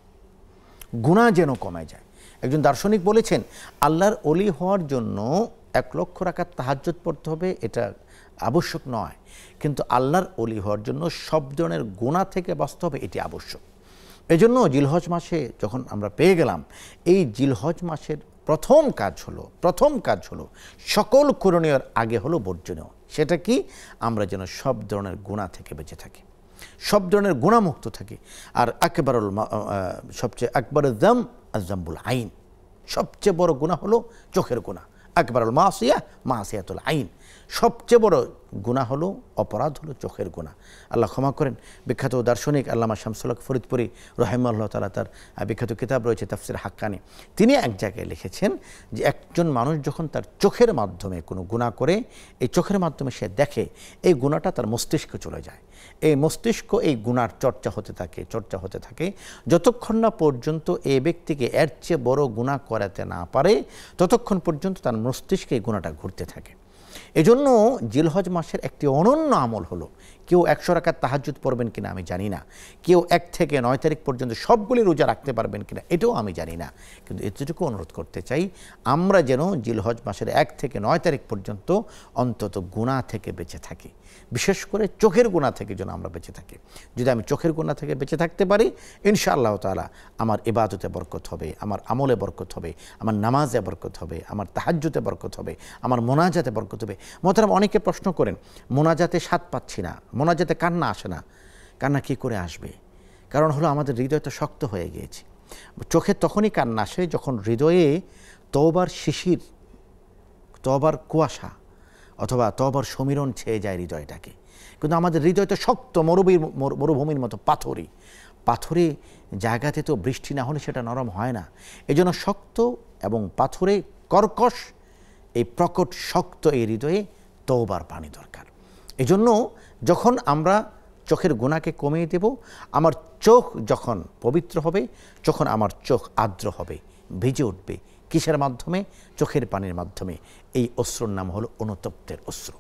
গুনাহ যেন কমে যায়। একজন দার্শনিক বলেছেন আল্লাহর ওলি হওয়ার জন্য এক লক্ষ রাকাত তাহাজ্জুদ পড়তে হবে, এটা আবশ্যক নয়, কিন্তু আল্লাহর ওলি হওয়ার জন্য সব ধরনের গুনাহ থেকে বাঁচতে হবে, এটি আবশ্যক। এজন্য জিলহজ মাসে যখন আমরা পেয়ে গেলাম, এই জিলহজ মাসের প্রথম কাজ হলো প্রথম কাজ হলো সকল করণীয়র আগে হলো বর্জনীয়। সেটা কি? আমরা যেন সব ধরনের গুনাহ থেকে বেঁচে থাকি, সব ধরনের গুনাহমুক্ত থাকি। আর আকবরুল সবচেয়ে আকবরুল যাম আয-যামবুল আইন, সবচেয়ে বড় গুনাহ হলো চোখের গুনাহ। আকবরুল মাসিয়া মাসিয়াতুল আইন, সবচেয়ে বড় গুনাহ হলো অপরাধ হলো চোখের গুনাহ। আল্লাহ ক্ষমা করেন। বিখ্যাত দার্শনিক আল্লামা শামসুল হক ফরিদপুরি রাহিমাহুল্লাহ তাআলা, তার বিখ্যাত কিতাব রয়েছে তাফসির হাক্কানি, তিনি এক জায়গায় লিখেছেন যে একজন মানুষ যখন তার চোখের মাধ্যমে কোনো গুনাহ করে, এই চোখের মাধ্যমে সে দেখে, এই গুনাহটা তার মস্তিষ্কে চলে যায়। এই মস্তিষ্ক এই গুনার চর্চা হতে থাকে চর্চা হতে থাকে যতক্ষণ না পর্যন্ত এই ব্যক্তিকে এর চেয়ে বড় গুনাহ করাতে না পারে, ততক্ষণ পর্যন্ত তার মস্তিষ্কে এই গুনাহটা ঘুরতে থাকে। এজন্য জিলহজ মাসের একটি অনন্য আমল হলো, কেউ একশো রাকাত তাহাজ্জুদ পড়বেন কিনা আমি জানি না, কেউ এক থেকে নয় তারিখ পর্যন্ত সবগুলি রোজা রাখতে পারবেন কিনা এটাও আমি জানি না, কিন্তু এতটুকু অনুরোধ করতে চাই আমরা যেন জিলহজ মাসের এক থেকে নয় তারিখ পর্যন্ত অন্তত গুনাহ থেকে বেঁচে থাকি, বিশেষ করে চোখের গুনাহ থেকে যেন আমরা বেঁচে থাকি। যদি আমি চোখের গুনাহ থেকে বেঁচে থাকতে পারি, ইনশাআল্লাহ তাআলা আমার ইবাদতে বরকত হবে, আমার আমলে বরকত হবে, আমার নামাজে বরকত হবে, আমার তাহাজ্জুদে বরকত হবে, আমার মোনাজাতে বরকত হবে। মোহতারাম, অনেকে প্রশ্ন করেন মোনাজাতে স্বাদ পাচ্ছি না, মোনাজাতে কান্না আসে না। কান্না কি করে আসবে? কারণ হলো আমাদের হৃদয় তো শক্ত হয়ে গিয়েছে। চোখে তখনই কান্না আসে যখন হৃদয়ে তওবার শিশির, তওবার কুয়াশা অথবা তওবার সমীরণ ছেয়ে যায় হৃদয়টাকে। কিন্তু আমাদের হৃদয় তো শক্ত, মরুভূমির মরুভূমির মতো পাথরি পাথরে জায়গাতে তো বৃষ্টি না হলে সেটা নরম হয় না। এজন্য শক্ত এবং পাথরে কর্কশ এই প্রকট শক্ত এই হৃদয়ে তওবার পানি দরকার। এজন্য যখন আমরা চোখের গুনাহকে কমিয়ে দেব, আমার চোখ যখন পবিত্র হবে, যখন আমার চোখ আর্দ্র হবে, ভিজে উঠবে। কিসের মাধ্যমে? চোখের পানির মাধ্যমে। এই অশ্রুর নাম হলো অনুতপ্তের অশ্রু।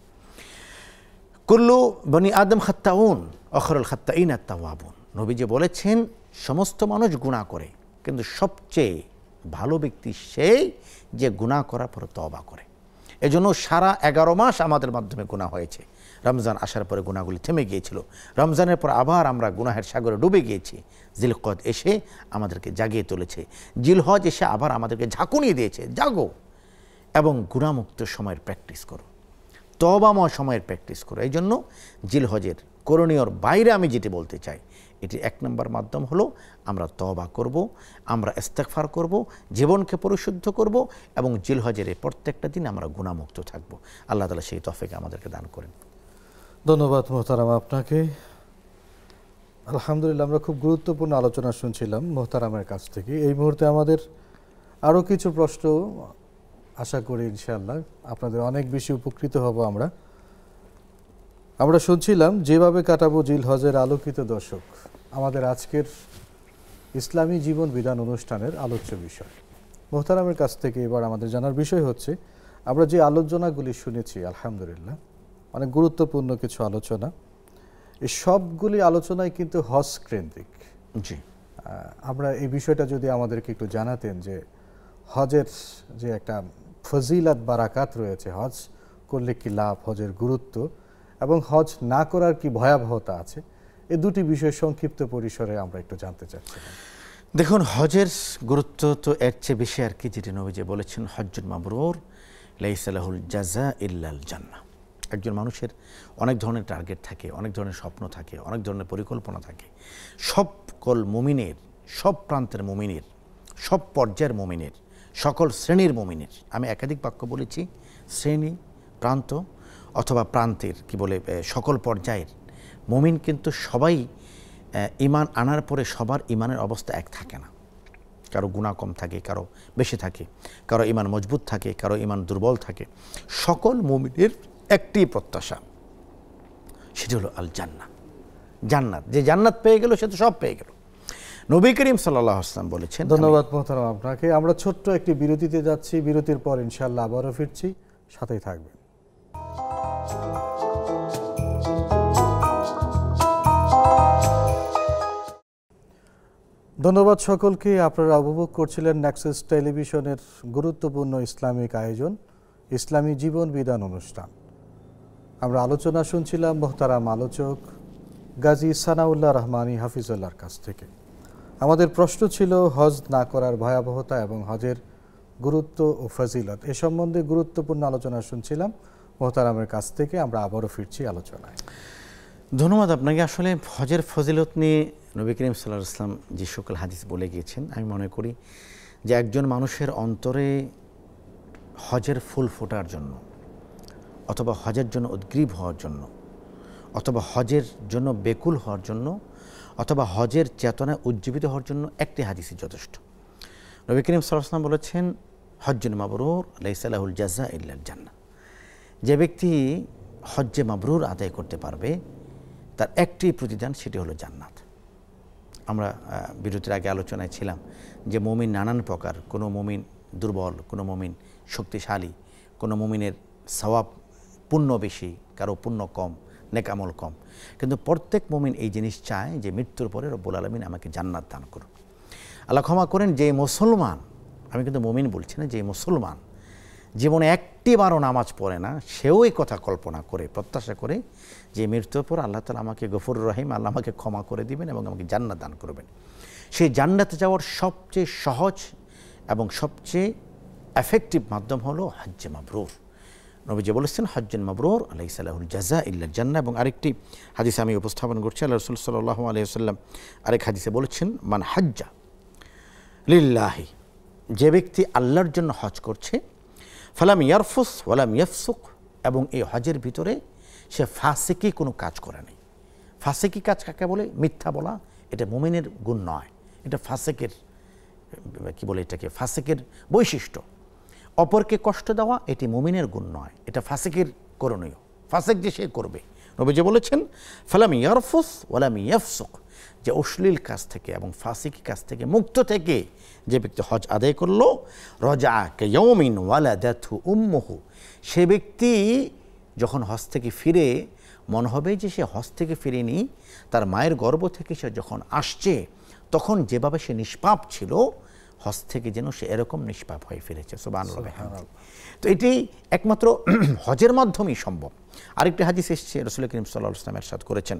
কুল্লু বনি আদম খাত্তাউন আখরুল খাত্তাইন আত-তাওয়াবুন। নবীজি বলেছেন সমস্ত মানুষ গুনাহ করে, কিন্তু সবচেয়ে ভালো ব্যক্তি সেই যে গুনাহ করার পর তওবা করে। এজন্য সারা এগারো মাস আমাদের মাধ্যমে গুনাহ হয়েছে। রমজান আসার পরে গুনাহগুলি থেমে গিয়েছিল, রমজানের পর আবার আমরা গুনাহের সাগরে ডুবে গিয়েছি। জিলকদ এসে আমাদেরকে জাগিয়ে তুলেছে, জিলহজ এসে আবার আমাদেরকে ঝাঁকুনি দিয়েছে, জাগো এবং গুনাহমুক্ত সময়ের প্র্যাকটিস করো, তওবাময় সময়ের প্র্যাকটিস করো। এই জন্য জিলহজের করণীয়র বাইরে আমি যেটি বলতে চাই, এটি এক নম্বর মাধ্যম হলো আমরা তওবা করব, আমরা ইস্তেগফার করব, জীবনকে পরিশুদ্ধ করব এবং জিলহজের প্রত্যেকটা দিন আমরা গুনাহমুক্ত থাকব। আল্লাহ তাআলা সেই তৌফিক আমাদেরকে দান করেন। ধন্যবাদ মোহতারাম আপনাকে। আলহামদুলিল্লাহ, আমরা খুব গুরুত্বপূর্ণ আলোচনা শুনছিলাম মোহতারামের কাছ থেকে। এই মুহূর্তে আমাদের আরও কিছু প্রশ্ন, আশা করি ইনশাআল্লাহ আপনাদের অনেক বেশি উপকৃত হব আমরা। আমরা শুনছিলাম যেভাবে কাটাবো জিলহজের আলোকিত দশক, আমাদের আজকের ইসলামী জীবন বিধান অনুষ্ঠানের আলোচ্য বিষয়। মোহতারামের কাছ থেকে এবার আমাদের জানার বিষয় হচ্ছে, আমরা যে আলোচনাগুলি শুনেছি আলহামদুলিল্লাহ অনেক গুরুত্বপূর্ণ কিছু আলোচনা, এই সবগুলি আলোচনায় কিন্তু হজ কেন্দ্রিক। জি, আমরা এই বিষয়টা যদি আমাদেরকে একটু জানাতেন যে হজের যে একটা ফজিলাত বারাকাত রয়েছে, হজ করলে কি লাভ, হজের গুরুত্ব এবং হজ না করার কি ভয়াবহতা আছে, এই দুটি বিষয় সংক্ষিপ্ত পরিসরে আমরা একটু জানতে চাচ্ছিলাম। দেখুন, হজের গুরুত্ব তো এর চেয়ে বেশি আর কি, যেটি নবীজি বলেছেন হজ্জুল মাবরুর লাইসা লাহুল জাযা ইল্লাল জান্নাহ। একজন মানুষের অনেক ধরনের টার্গেট থাকে, অনেক ধরনের স্বপ্ন থাকে, অনেক ধরনের পরিকল্পনা থাকে। সকল মুমিনের, সব প্রান্তের মুমিনের, সব পর্যায়ের মুমিনের সকল শ্রেণীর মুমিনের, আমি একাধিক বাক্য বলেছি, শ্রেণী, প্রান্ত অথবা প্রান্তের কি বলে সকল পর্যায়ের মুমিন কিন্তু সবাই ঈমান আনার পরে সবার ঈমানের অবস্থা এক থাকে না। কারো গুনাহ কম থাকে, কারো বেশি থাকে, কারো ঈমান মজবুত থাকে, কারো ঈমান দুর্বল থাকে। সকল মুমিনের একটি প্রত্যাশা, সেটি হলো আল জান্নাত, জান্নাত। যে জান্নাত পেয়ে গেল সে তো সব পেয়ে গেল। নবী করিম সাল্লাল্লাহু আলাইহি ওয়াসাল্লাম বলেছেন। ধন্যবাদ মোহতারাম আপনাকে। আমরা ছোট্ট একটি বিরতিতে যাচ্ছি, বিরতির পর ইনশাআল্লাহ আবারও ফিরছি, সাথেই থাকবেন। ধন্যবাদ সকলকে। আপনারা উপভোগ করছিলেন নেক্সাস টেলিভিশনের গুরুত্বপূর্ণ ইসলামিক আয়োজন ইসলামী জীবন বিধান অনুষ্ঠান। আমরা আলোচনা শুনছিলাম মোহতারাম আলোচক গাজী সানাউল্লাহ রহমানী হাফিজুল্লাহর কাছ থেকে। আমাদের প্রশ্ন ছিল হজ না করার ভয়াবহতা এবং হজের গুরুত্ব ও ফজিলত, এ সম্বন্ধে গুরুত্বপূর্ণ আলোচনা শুনছিলাম মোহতারামের কাছ থেকে। আমরা আবারও ফিরছি আলোচনায়। ধন্যবাদ আপনাকে। আসলে হজের ফজিলত নিয়ে নবী করিম সাল্লাল্লাহু আলাইহি ওয়াসাল্লাম যে সকল হাদিস বলে গিয়েছেন, আমি মনে করি যে একজন মানুষের অন্তরে হজের ফুল ফোটার জন্য, অথবা হজের জন্য উদ্গ্রীব হওয়ার জন্য, অথবা হজের জন্য বেকুল হওয়ার জন্য, অথবা হজের চেতনায় উজ্জীবিত হওয়ার জন্য একটি হাদিসই যথেষ্ট। নবী করিম সাল্লাল্লাহু আলাইহি ওয়াসাল্লাম বলেছেন, হজ্জুন মাবরুর লাইসা লাহুল জাযা ইল্লাল জান্নাহ। যে ব্যক্তি হজ্জে মাবরুর আদায় করতে পারবে তার একটি প্রতিদান, সেটি হলো জান্নাত। আমরা বিরতির আগে আলোচনায় ছিলাম যে মুমিন নানান প্রকার, কোনো মুমিন দুর্বল, কোনো মুমিন শক্তিশালী, কোনো মুমিনের সওয়াব পুণ্য বেশি, কারো পুণ্য কম, নেক আমল কম, কিন্তু প্রত্যেক মুমিন এই জিনিস চায় যে মৃত্যুর পরে রব্বুল আলামিন আমাকে জান্নাত দান করুন। আল্লাহ ক্ষমা করেন, যে মুসলমান, আমি কিন্তু মুমিন বলছি না, যে মুসলমান জীবনে একটিবারও নামাজ পড়ে না, সেও এই কথা কল্পনা করে প্রত্যাশা করে যে মৃত্যুর পর আল্লাহ তাআলা আমাকে গফুরুর রহিম, আল্লাহ আমাকে ক্ষমা করে দিবেন এবং আমাকে জান্নাত দান করবেন। সেই জান্নাতে যাওয়ার সবচেয়ে সহজ এবং সবচেয়ে এফেক্টিভ মাধ্যম হলো হজ্জে মাবরুর। নবীজি বলেছেন, হজ্জুন মাবরুর লাইসা লাহুল জাযা ইল্লাল জান্নাহ। এবং আরেকটি হাদিস আমি উপস্থাপন করছি, আল্লাহ রাসূল সাল্লাল্লাহু আলাইহি ওয়াসাল্লাম আরেক হাদিসে বলেছেন, মান হাজ্জা লিল্লাহি, যে ব্যক্তি আল্লাহর জন্য হজ করছে, ফালাম ইয়ারফুস ওয়ালাম ইয়াফসুক, এবং এই হজের ভিতরে সে ফাসিকি কোনো কাজ করে নাই। ফাসিকি কাজ কাকে বলে? মিথ্যা বলা, এটা মুমিনের গুণ নয়, এটা ফাসিকের কি বলে এটাকে, ফাসিকের বৈশিষ্ট্য। অপরকে কষ্ট দেওয়া এটি মুমিনের গুণ নয়, এটা ফাসিকের করণীয়, ফাসিক যে সে করবে। নবীজি বলেছেন, ফালাম ইয়ারফুস ওয়ালাম ইয়াফসুক, যে অশ্লীল কাজ থেকে এবং ফাসিকি কাজ থেকে মুক্ত থেকে যে ব্যক্তি হজ আদায় করলো, রজা কায়াউমিন ওয়ালাদাতহু উম্মুহু, সে ব্যক্তি যখন হজ থেকে ফিরে মনে হবে যে সে হজ থেকে ফিরেনি, তার মায়ের গর্ভ থেকে সে যখন আসছে তখন যেভাবে সে নিষ্পাপ ছিল, হজ থেকে যেন সে এরকম নিষ্পাপ হয়ে ফিরেছে। সুবহানাল্লাহ। তো এটি একমাত্র হজের মাধ্যমেই সম্ভব। আরেকটি হাদিস এসেছে, রাসূল করিম সাল্লাল্লাহু আলাইহি ওয়াসাল্লাম ইরশাদ করেছেন,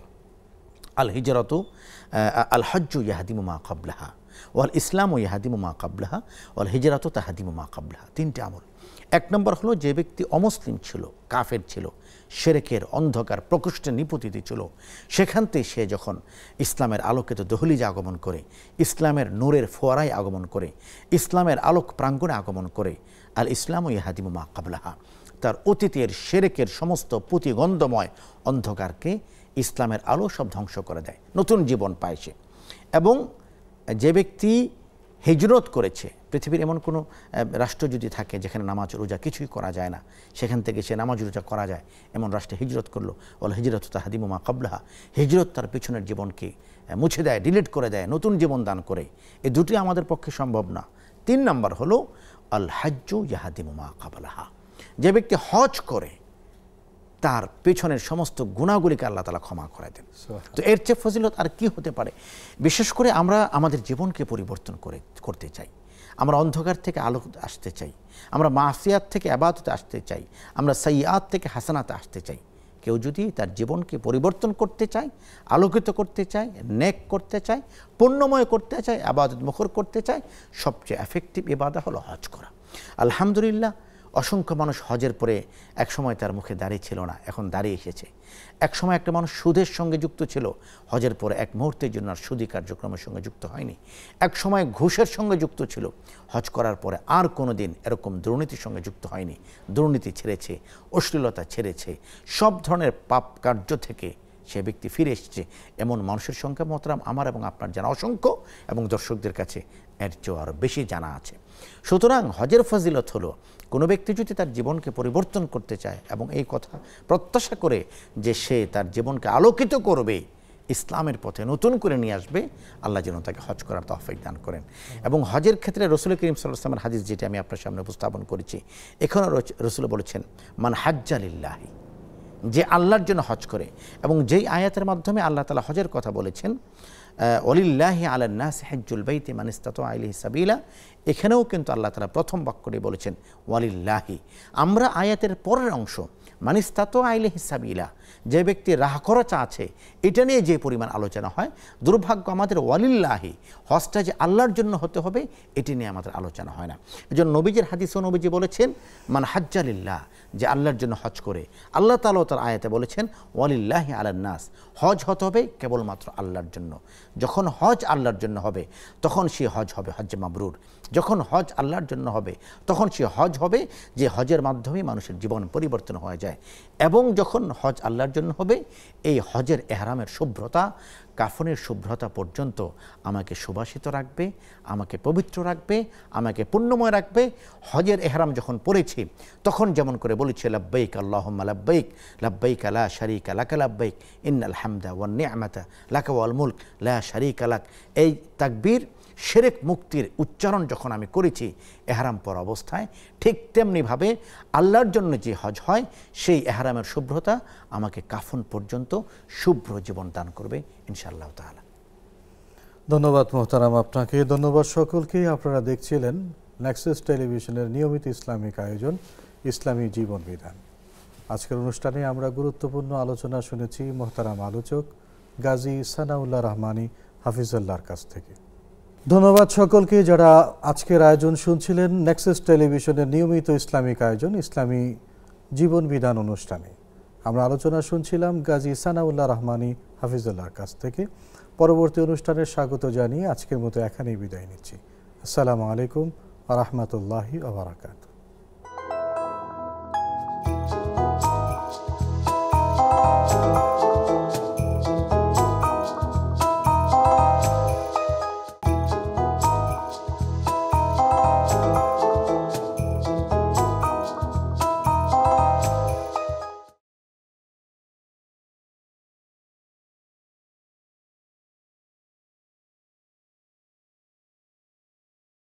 আল হিজরাতু আল হজ্জু ইয়াহদিমু মা ক্বাবলাহা ওয়াল ইসলামু ইয়াহদিমু মা ক্বাবলাহা ওয়াল হিজরাতু তাহদিমু মা ক্বাবলাহা। তিনটি আমল। এক নম্বর হলো, যে ব্যক্তি অমুসলিম ছিল, কাফের ছিল, শিরকের অন্ধকার প্রকোষ্ঠে নিপতিত ছিল, সেখান থেকে সে যখন ইসলামের আলোকিত দহলিজে আগমন করে, ইসলামের নূরের ফোয়ারায় আগমন করে, ইসলামের আলোক প্রাঙ্গণে আগমন করে, আল ইসলামু ইয়াহদিমু মা ক্বাবলাহা, তার অতীতের শিরকের সমস্ত পুঁতিগন্ধময় অন্ধকারকে ইসলামের আলো সব ধ্বংস করে দেয়, নতুন জীবন পায় সে। এবং যে ব্যক্তি হিজরত করেছে, পৃথিবীর এমন কোনো রাষ্ট্র যদি থাকে যেখানে নামাজ রোজা কিছুই করা যায় না, সেখান থেকে সে নামাজ রোজা করা যায়, এমন রাষ্ট্রে হিজরত করলো, ওয়াল হিজরত তাহদিমু মা ক্বাবলাহা, হিজরত তার পিছনের জীবনকে মুছে দেয়, ডিলিট করে দেয়, নতুন জীবন দান করে। এই দুটি আমাদের পক্ষে সম্ভব না। তিন নম্বর হলো আল হাজ্জু ইয়াহদিমু মা ক্বাবলাহা, যে ব্যক্তি হজ করে তার পেছনের সমস্ত গুণাগুলিকে আল্লাহ তাআলা ক্ষমা করে দেন। তো এর চেয়ে ফজিলত আর কি হতে পারে? বিশেষ করে আমরা আমাদের জীবনকে পরিবর্তন করে করতে চাই, আমরা অন্ধকার থেকে আলো আসতে চাই, আমরা মাসিয়াত থেকে ইবাদতে আসতে চাই, আমরা সাইয়্যাত থেকে হাসানাতে আসতে চাই। কেউ যদি তার জীবনকে পরিবর্তন করতে চায়, আলোকিত করতে চায়, নেক করতে চায়, পুণ্যময় করতে চায়, ইবাদত মুখর করতে চায়, সবচেয়ে এফেক্টিভ ইবাদত হলো হজ করা। আলহামদুলিল্লাহ, অসংখ্য মানুষ হজের পরে একসময় তার মুখে দাড়ি ছিল না, এখন দাড়ি এসেছে। একসময় একটা মানুষ সুদের সঙ্গে যুক্ত ছিল, হজের পরে এক মুহূর্তের জন্য আর সুদী কার্যক্রমের সঙ্গে যুক্ত হয়নি। এক সময় ঘুষের সঙ্গে যুক্ত ছিল, হজ করার পরে আর কোনো দিন এরকম দুর্নীতির সঙ্গে যুক্ত হয়নি। দুর্নীতি ছেড়েছে, অশ্লীলতা ছেড়েছে, সব ধরনের পাপ কার্য থেকে সে ব্যক্তি ফিরে এসেছে। এমন মানুষের সংখ্যা মোহতারাম আমার এবং আপনার জানা অসংখ্য, এবং দর্শকদের কাছে এর চেয়েও আরও বেশি জানা আছে। সুতরাং হজের ফজিলত হলো কোনো ব্যক্তি যদি তার জীবনকে পরিবর্তন করতে চায় এবং এই কথা প্রত্যাশা করে যে সে তার জীবনকে আলোকিত করবে, ইসলামের পথে নতুন করে নিয়ে আসবে, আল্লাহ যেন তাকে হজ করার তৌফিক দান করেন। এবং হজের ক্ষেত্রে রসুল করিম সাল্লাল্লাহু আলাইহি ওয়াসাল্লামের হাদিস যেটা আমি আপনার সামনে উপস্থাপন করেছি, এখানে রসুল বলেছেন মান হাজ্জা লিল্লাহি, যে আল্লাহর জন্য হজ করে। এবং যেই আয়াতের মাধ্যমে আল্লাহ তাআলা হজের কথা বলেছেন, ওয়ালিল্লাহি আলান নাস হজ্জুল বাইতি মান ইসতাতা ইলাইহি সাবিলা, এখানেও কিন্তু আল্লাহ তাআলা প্রথম বাক্যটি বলেছেন ওয়ালিল্লাহি। আমরা আয়াতের পরের অংশ মান ইসতাতা ইলাইহি সাবিলা, যে ব্যক্তি রাহ খরচ আছে, এটা নিয়ে যে পরিমাণ আলোচনা হয়, দুর্ভাগ্য আমাদের ওয়ালিল্লাহি, হজটা যে আল্লাহর জন্য হতে হবে এটি নিয়ে আমাদের আলোচনা হয় না। এজন্য নবীজির হাদিসও নবীজি বলেছেন মান হাজ্জা লিল্লাহ, যে আল্লাহর জন্য হজ করে। আল্লাহ তাআলা তার আয়াতে বলেছেন ওয়ালিল্লাহি আলান নাস, হজ হতে হবে কেবলমাত্র আল্লাহর জন্য। যখন হজ আল্লাহর জন্য হবে তখন সে হজ হবে হজ্জে মাবরুর। যখন হজ আল্লাহর জন্য হবে তখন সে হজ হবে যে হজের মাধ্যমে মানুষের জীবন পরিবর্তন হয়ে যায়। এবং যখন হজ আল্লাহর জন্য হবে, এই হজের এহরামের শুভ্রতা, কাফনের শুভ্রতা পর্যন্ত আমাকে সুবাসিত রাখবে, আমাকে পবিত্র রাখবে, আমাকে পুণ্যময় রাখবে। হজের এহরাম যখন পড়েছি তখন যেমন করে বলেছে লাব্বাইক আল্লাহুম্মা লাব্বাইক, লাব্বাইক লা শারীকা লাকা লাব্বাইক, ইন্নাল হামদা ওয়ান নি'মাতা লাকা ওয়াল মুলক লা শারীকা লাক। এই তাকবীর শিরক মুক্তির উচ্চারণ যখন আমি করেছি এহরাম পরা অবস্থায়, ঠিক তেমনিভাবে আল্লাহর জন্য যে হজ হয় সেই এহরামের শুভ্রতা আমাকে কাফন পর্যন্ত শুভ্র জীবন দান করবে ইনশাআল্লাহ তাআলা। ধন্যবাদ মোহতারাম আপনাকে, ধন্যবাদ সকলকে। আপনারা দেখছিলেন নেক্সাস টেলিভিশনের নিয়মিত ইসলামিক আয়োজন ইসলামী জীবন বিধান। আজকের অনুষ্ঠানে আমরা গুরুত্বপূর্ণ আলোচনা শুনেছি মোহতারাম আলোচক গাজী সানাউল্লাহ রহমানী হাফিজুল্লাহর কাছ থেকে। ধন্যবাদ সকলকে যারা আজকের আয়োজন শুনছিলেন নেক্সাস টেলিভিশনের নিয়মিত ইসলামিক আয়োজন ইসলামী জীবন বিধান অনুষ্ঠানে। আমরা আলোচনা শুনছিলাম গাজী সানাউল্লাহ রহমানী হাফিজুল্লাহর কাছ থেকে। পরবর্তী অনুষ্ঠানে স্বাগত জানিয়ে আজকের মতো এখানেই বিদায় নিচ্ছি। আসসালামু আলাইকুম ওয়া রাহমাতুল্লাহি ওয়া বারাকাতুহু।